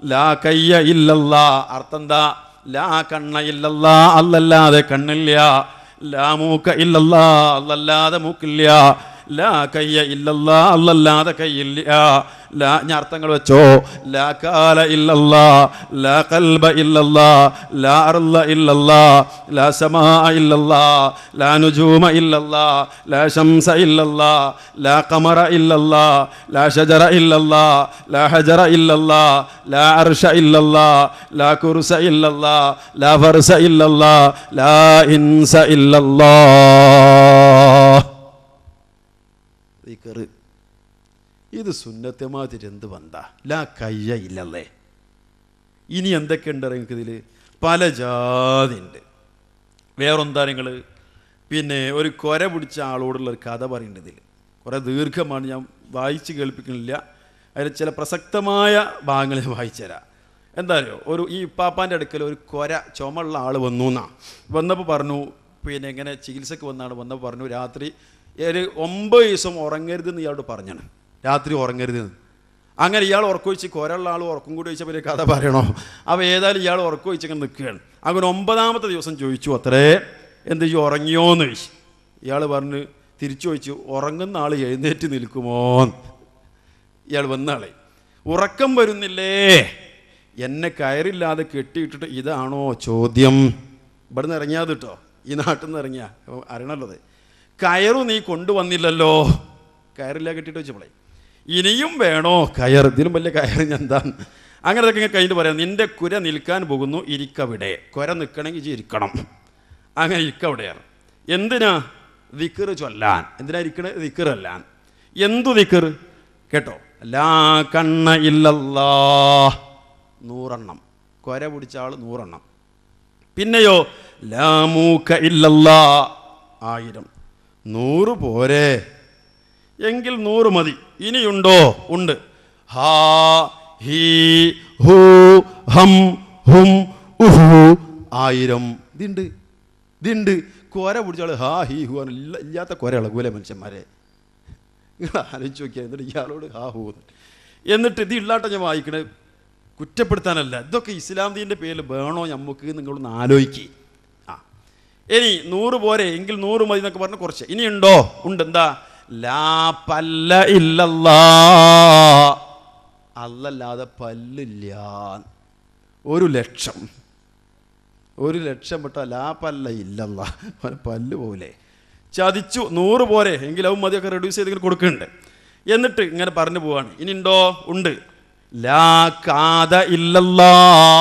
ലാ കയ്യ ഇല്ലല്ലാ. അർത്ഥം എന്താ? ലാ കണ്ണ ഇല്ലല്ലാ, അല്ലല്ലാതെ കണ്ണില്ല. ലാ മൂക്ക ഇല്ലല്ലാ, അല്ലല്ലാതെ മൂക്കില്ല. ലാ കയ്യ ഇല്ലല്ലാ, അല്ലല്ലാതെ കയ്യില്ല. ലാ ഞാൻ അർത്ഥങ്ങൾ വെച്ചോ. ലാ കാല ഇല്ലല്ലാ, ലാ ഖൽബ ഇല്ലല്ലാ, ലാ അർള ഇല്ലല്ലാ, ലാ സമാ ഇല്ലല്ലാ, ലാ നുജൂമ ഇല്ലല്ലാ, ലാ ശംസ ഇല്ലല്ലാ, ലാ ഖമറ ഇല്ലല്ലാ, ലാ ഷജറ ഇല്ലല്ലാ, ലാ ഹജറ ഇല്ലല്ലാ, ലാ അർശ ഇല്ലല്ലാ, ലാ കുർസ ഇല്ലല്ലാ, ലാ ഫർസ ഇല്ലല്ലാ, ലാ ഇൻസ ഇല്ലല്ലാ. ദിക്റ് ഇത് സുന്നത്തമാതിരി എന്ത് ബന്ധ? ലാ കയ്യ ഇല്ലല്ലേ. ഇനി എന്തൊക്കെയുണ്ട് നിങ്ങൾക്ക് ഇതിൽ? പല ജാതി ഉണ്ട്. വേറെന്താ നിങ്ങൾ പിന്നെ ഒരു കൊര പിടിച്ച ആളോടുള്ള ഒരു കഥ പറയുന്നുണ്ട്. ഇതിൽ കുറേ ദീർഘമാണ്, ഞാൻ വായിച്ച് കേൾപ്പിക്കുന്നില്ല. അതിൽ ചില പ്രസക്തമായ ഭാഗങ്ങൾ ഞാൻ വായിച്ചു തരാം. എന്താ അറിയോ, ഒരു ഈ ഇപ്പാപ്പാൻ്റെ അടുക്കൽ ഒരു കൊര ചുമള്ള ആൾ വന്നു എന്നാ വന്നപ്പോൾ പറഞ്ഞു, പിന്നെ ഇങ്ങനെ ചികിത്സക്ക് വന്നാണ് വന്നപ്പോൾ പറഞ്ഞു രാത്രി ഒരു ഒമ്പത് ദിവസം ഉറങ്ങരുതെന്ന് ഇയാളോട് പറഞ്ഞാണ്. രാത്രി ഉറങ്ങരുതെന്ന്. അങ്ങനെ ഇയാൾ ഉറക്കൊഴിച്ച് കൊരയുള്ള ആൾ ഉറക്കം കൂടി വെച്ചാൽ പിന്നെ കഥ പറയണോ? അപ്പോൾ ഏതായാലും ഇയാൾ ഉറക്കൊഴിച്ചിങ്ങനെ നിൽക്കുകയാണ്. അങ്ങനെ ഒമ്പതാമത്തെ ദിവസം ചോദിച്ചു അത്രേ, എന്ത് ചെയ്യും, ഉറങ്ങിയോന്ന് ചോദിച്ചു. ഇയാൾ പറഞ്ഞ് തിരിച്ചു ചോദിച്ചു, ഉറങ്ങുന്ന ആൾ എഴുന്നേറ്റ് നിൽക്കുമോ? ഇയാൾ വന്ന ആളെ, ഉറക്കം വരുന്നില്ലേ? എന്നെ കയറില്ലാതെ കെട്ടിയിട്ടിട്ട് ഇതാണോ ചോദ്യം? ഇവിടെ നിന്ന് ഇറങ്ങിയാത് കേട്ടോ, ഈ നാട്ടിൽ നിന്ന് ഇറങ്ങിയ അറിയണല്ലത്. കയറു നീ കൊണ്ടുവന്നില്ലല്ലോ. കയറില്ല കെട്ടിയിട്ട് വെച്ചപ്പോളേ ഇനിയും വേണോ കയർ? ഇതിലും വലിയ കയർ ഞാൻ എന്താണ്? അങ്ങനെ അതൊക്കെ ഇങ്ങനെ കഴിഞ്ഞിട്ട് പറയാം, നിന്റെ കുര നിൽക്കാൻ പോകുന്നു, ഇരിക്കവിടെ. കുര നിൽക്കണമെങ്കിൽ ഇരിക്കണം. അങ്ങനെ ഇരിക്കവിടെയാണ്. എന്തിനാ? ദിക്റ് ചൊല്ലാൻ. എന്തിനാ ഇരിക്കണ? ദിക്റല്ലാൻ. എന്തു ദിക്റ് കേട്ടോ? ലാ കണ്ണ ഇല്ലല്ലാ, നൂറെണ്ണം. കുര പിടിച്ച ആൾ നൂറെണ്ണം. പിന്നെയോ ലാ മൂക്ക ഇല്ലല്ലാ, ആയിരം. നൂറ് പോരെ? എങ്കിൽ നൂറ് മതി. ഇനിയുണ്ടോ? ഉണ്ട്. ഹാ ഹീ ഹൂ ഹം ഹും ഉഹു, ആയിരം. ഇതുണ്ട്, ഇതുണ്ട്. കൊര പിടിച്ചാൾ ഹാ ഹീ ഹു ഇല്ല, ഇല്ലാത്ത കൊര ഇളകൂലെ മനുഷ്യന്മാരെ. നിങ്ങൾ ആലോചിച്ച് നോക്കിയാൽ. എന്നിട്ട് ഇയാളോട് ഹാ ഹൂ. എന്നിട്ട് ഇത് ഇല്ലാട്ട ഞാൻ വായിക്കണേ, കുറ്റപ്പെടുത്താനല്ല. ഇതൊക്കെ ഇസ്ലാം ദീൻ്റെ പേരിൽ വേണോ നമുക്ക്? നിങ്ങളൊന്ന് ആലോചിക്കുക. ആ ഇനി നൂറ് പോരെ? എങ്കിൽ നൂറ് മതി എന്നൊക്കെ പറഞ്ഞ് കുറച്ച്. ഇനിയുണ്ടോ? ഉണ്ട്. എന്താ? ലാ പല്ല ഇല്ലല്ലാ, അല്ലല്ലാതെ പല്ലില്ല. ഒരു ലക്ഷം ഒരു ലക്ഷം വിട്ടാൽ ലാ പല്ല ഇല്ലല്ലാ, പല്ല് പോലെ ചതിച്ചു. നൂറ് പോരെ? എങ്കിൽ അവൻ മതിയൊക്കെ റെഡ്യൂസ് ചെയ്തെങ്കിലും കൊടുക്കുന്നുണ്ട്. എന്നിട്ട് ഇങ്ങനെ പറഞ്ഞു പോവാണ്. ഇനി ഉണ്ടോ? ഉണ്ട്. ലാ കാത ഇല്ലല്ലാ,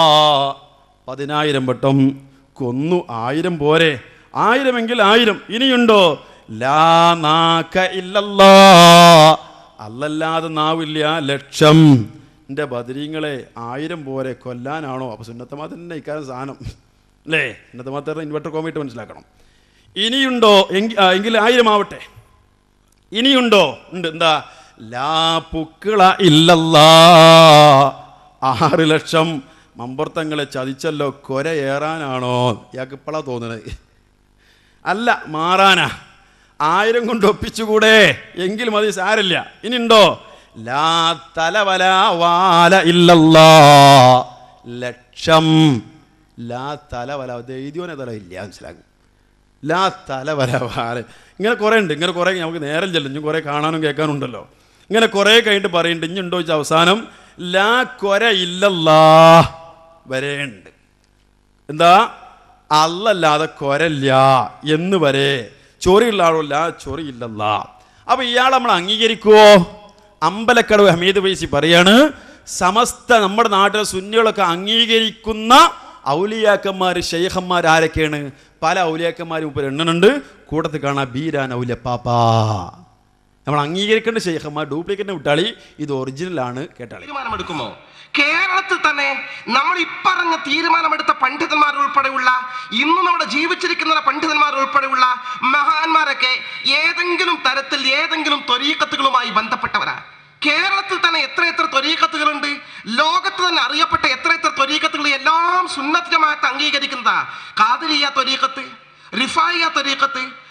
പതിനായിരം വട്ടം കൊന്നു. ആയിരം പോരെ? ആയിരമെങ്കിൽ ആയിരം. ഇനിയുണ്ടോ? ലാ നാക്ക ഇല്ലല്ലാ, അല്ലല്ലാതെ നാവില്ല. ലക്ഷം. എൻ്റെ ബദരീങ്ങളെ, ആയിരം പോരെ? കൊല്ലാനാണോ? അപ്പോൾ സുന്നത്തമാ തന്നെ ഇക്കാരം സാധനം അല്ലേ? സുന്നത്തമാത്തറിന് ഇൻവെർട്ടർ കോമിട്ട് മനസ്സിലാക്കണം. ഇനിയുണ്ടോ? എങ്കിൽ എങ്കിൽ ആയിരം ആവട്ടെ. ഇനിയുണ്ടോ? ഉണ്ട്. എന്താ? ലാ പുക്കിള ഇല്ലല്ലാ, ആറ് ലക്ഷം. മമ്പുറത്തങ്ങളെ ചതിച്ചല്ലോ, കൊര ഏറാനാണോ? ഇയാൾക്ക് ഇപ്പോഴാണ് തോന്നുന്നത്. അല്ല, മാറാനാ. ആയിരം കൊണ്ട് ഒപ്പിച്ചുകൂടെ? എങ്കിൽ മതി, സാരില്ല. ഇനിയുണ്ടോ? ലാ തലവല വാല ഇല്ലല്ലാ, ലക്ഷം. ലാ തലവല, ദൈദ്യോനെ തല ഇല്ല, മനസ്സിലാക്കും. ലാ തലവല വാല. ഇങ്ങനെ കുറേ ഉണ്ട്. ഇങ്ങനെ കുറേ നമുക്ക് നേരം ചെല്ലും. ഇനി കുറേ കാണാനും കേൾക്കാനും ഉണ്ടല്ലോ. ഇങ്ങനെ കുറേ കഴിഞ്ഞിട്ട് പറയുന്നുണ്ട്. ഇനി ഉണ്ടോ വെച്ചാൽ അവസാനം ലാ കൊര ഇല്ലല്ലാ വരെയുണ്ട്. എന്താ? അല്ലല്ലാതെ കൊരല്ല എന്ന് വരെ. ചൊറിയുള്ള ആളല്ല, ചൊറിയില്ലല്ല. അപ്പൊ ഇയാൾ നമ്മൾ അംഗീകരിക്കുവോ? അമ്പലക്കടവ് ഹമീദ് വൈസി പറയാണ്, സമസ്ത നമ്മുടെ നാട്ടിലെ സുന്നികളൊക്കെ അംഗീകരിക്കുന്ന ഔലിയാക്കന്മാർ, ഷെയ്ഖന്മാർ ആരൊക്കെയാണ്? പല ഔലിയാക്കന്മാരും ഇപ്പോൾ എണ്ണുന്നുണ്ട്. കൂട്ടത്തിൽ കാണാം ബീരാൻ ഔലിയപ്പാപ്പാ. നമ്മൾ അംഗീകരിക്കേണ്ട ഷെയ്ഖന്മാർ ഡ്യൂപ്ലിക്കേറ്റ് വിട്ടാളി, ഇത് ഒറിജിനലാണ് കേട്ടാളി. തീരുമാനമെടുക്കുമോ? കേരളത്തിൽ തന്നെ നമ്മൾ ഇപ്പറഞ്ഞ തീരുമാനമെടുത്ത പണ്ഡിതന്മാർ ഉൾപ്പെടെയുള്ള ഇന്ന് നമ്മുടെ ജീവിച്ചിരിക്കുന്ന പണ്ഡിതന്മാർ ഉൾപ്പെടെയുള്ള മഹാന്മാരൊക്കെ ഏതെങ്കിലും തരത്തിൽ ഏതെങ്കിലും ത്വരീഖത്തുകളുമായി ബന്ധപ്പെട്ടവരാ. കേരളത്തിൽ തന്നെ എത്ര എത്ര ത്വരീഖത്തുകളുണ്ട്. ലോകത്ത് തന്നെ അറിയപ്പെട്ട എത്ര എത്ര ത്വരീഖത്തുകൾ എല്ലാം സുന്നത്ത് ജമാഅത്ത് അംഗീകരിക്കുന്നതാ. ഖാദിരിയ ത്വരീഖത്ത്, റിഫായിയ ത്വരീഖത്ത്,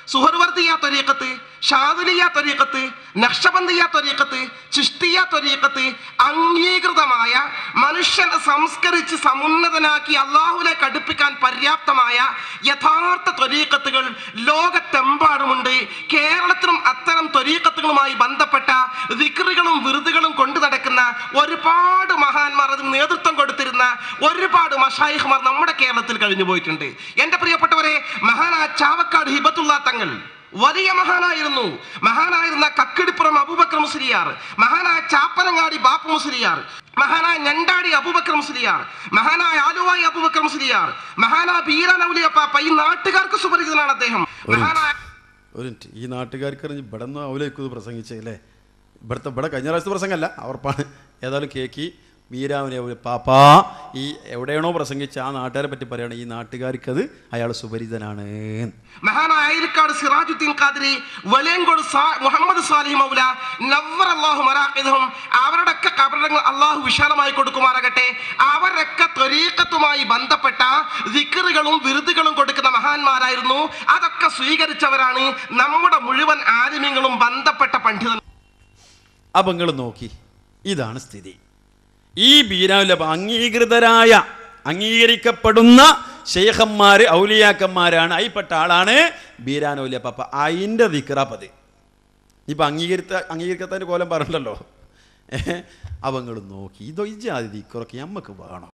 സുഹർവർദിയ ത്വരീഖത്ത്, ഷാദുലിയ ത്വരീഖത്ത്, നഖ്ശബന്ദിയ ത്വരീഖത്ത്, ചിശ്തിയ ത്വരീഖത്ത് അംഗീകൃതമായ മനുഷ്യനെ സംസ്കരിച്ച് സമുന്നതനാക്കി അള്ളാഹുവിലേക്ക് അടുപ്പിക്കാൻ പര്യാപ്തമായ യഥാർത്ഥ ത്വരീഖത്തുകൾ ലോകത്തെമ്പാടുമുണ്ട്. കേരളത്തിലും അത്തരം ത്വരീഖത്തുകളുമായി ബന്ധപ്പെട്ട ദിക്റുകളും വിറുതുകളും കൊണ്ടു നടക്കുന്ന ഒരുപാട് മഹാന്മാർ, അതിന് നേതൃത്വം കൊടുത്തിരുന്ന ഒരുപാട് മശായിഖ്മാർ നമ്മുടെ കേരളത്തിൽ കഴിഞ്ഞു പോയിട്ടുണ്ട്. എന്റെ പ്രിയപ്പെട്ടവരെ, മഹാനായ ചാവക്കാട് ഹിബത്തുള്ള തങ്ങൾ വലിയ മഹാനായിരുന്നു. മഹാനായിരുന്ന കക്കിടിപ്പുറം അബൂബക്കർ മുസ്ലിയാർ, മഹാനായ ചാപ്പനങ്ങാടി ബാപ്പു മുസ്ലിയാർ, മഹാനായ ഞണ്ടാടി അബൂബക്കർ മുസ്ലിയാർ, മഹാനായ ആലുവായി അബൂബക്കർ മുസ്ലിയാർ, മഹാനായ ബീരാൻ ഔലിയപ്പാപ്പ, ഈ നാട്ടുകാർക്ക് സുപരിചിതനാണ് അദ്ദേഹം. മഹാനായ ഒരു മിനിറ്റ്, ഈ നാട്ടുകാർക്ക് അറിഞ്ഞ് ഇവിടെ നിന്ന് അവലേക്ക് പ്രസംഗിച്ചല്ലേ? ഇവിടുത്തെ ഇവിടെ കഴിഞ്ഞ പ്രാവശ്യത്തെ പ്രസംഗമല്ല, അവർപ്പാണ്. ഏതായാലും കേക്കി വീരാവിനെ പാപ്പാ ഈ എവിടെയാണോ പ്രസംഗിച്ച ആ നാട്ടുകാരെ പറ്റി പറയുകയാണ്. ഈ നാട്ടുകാർക്കത് അയാൾ സുപരിചിതനാണ്. മഹാനായ അയൽക്കാട് സിറാജുദ്ദീൻ ഖാദിരി, വെളിയങ്കോട് മുഹമ്മദ് സാലിഹ് മൗല നവ്വറല്ലാഹു മറാഖിദഹും, അവരുടെയൊക്കെ കബറിടങ്ങൾ അള്ളാഹു വിശാലമായി കൊടുക്കുമാറാകട്ടെ. അവരൊക്കെ ത്വരീഖത്തുമായി ബന്ധപ്പെട്ട ദിക്റുകളും വിറുതുകളും കൊടുക്കുന്ന മഹാന്മാരായിരുന്നു. അതൊക്കെ സ്വീകരിച്ചവരാണ് നമ്മുടെ മുഴുവൻ ആലിമീങ്ങളും ബന്ധപ്പെട്ട പണ്ഡിതൻ. അപ്പം നിങ്ങൾ നോക്കി, ഇതാണ് സ്ഥിതി. ഈ ബീരാവിലെ അംഗീകൃതരായ അംഗീകരിക്കപ്പെടുന്ന ഷെയ്ഖന്മാർ ഔലിയാക്കന്മാരാണ്, അതിൽപ്പെട്ട ആളാണ് ബീരാൻ ഔലിയ പാപ്പ. അതിൻ്റെ ദിക്റാപ്പത് ഇപ്പം അംഗീകരിത്ത അംഗീകരിക്കാത്തതിൻ്റെ കോലം പറഞ്ഞല്ലോ. അപ്പം നിങ്ങൾ നോക്കി, ഇതോ ഈ ജാതി ദിക്റൊക്കെ നമുക്ക് വേണോ?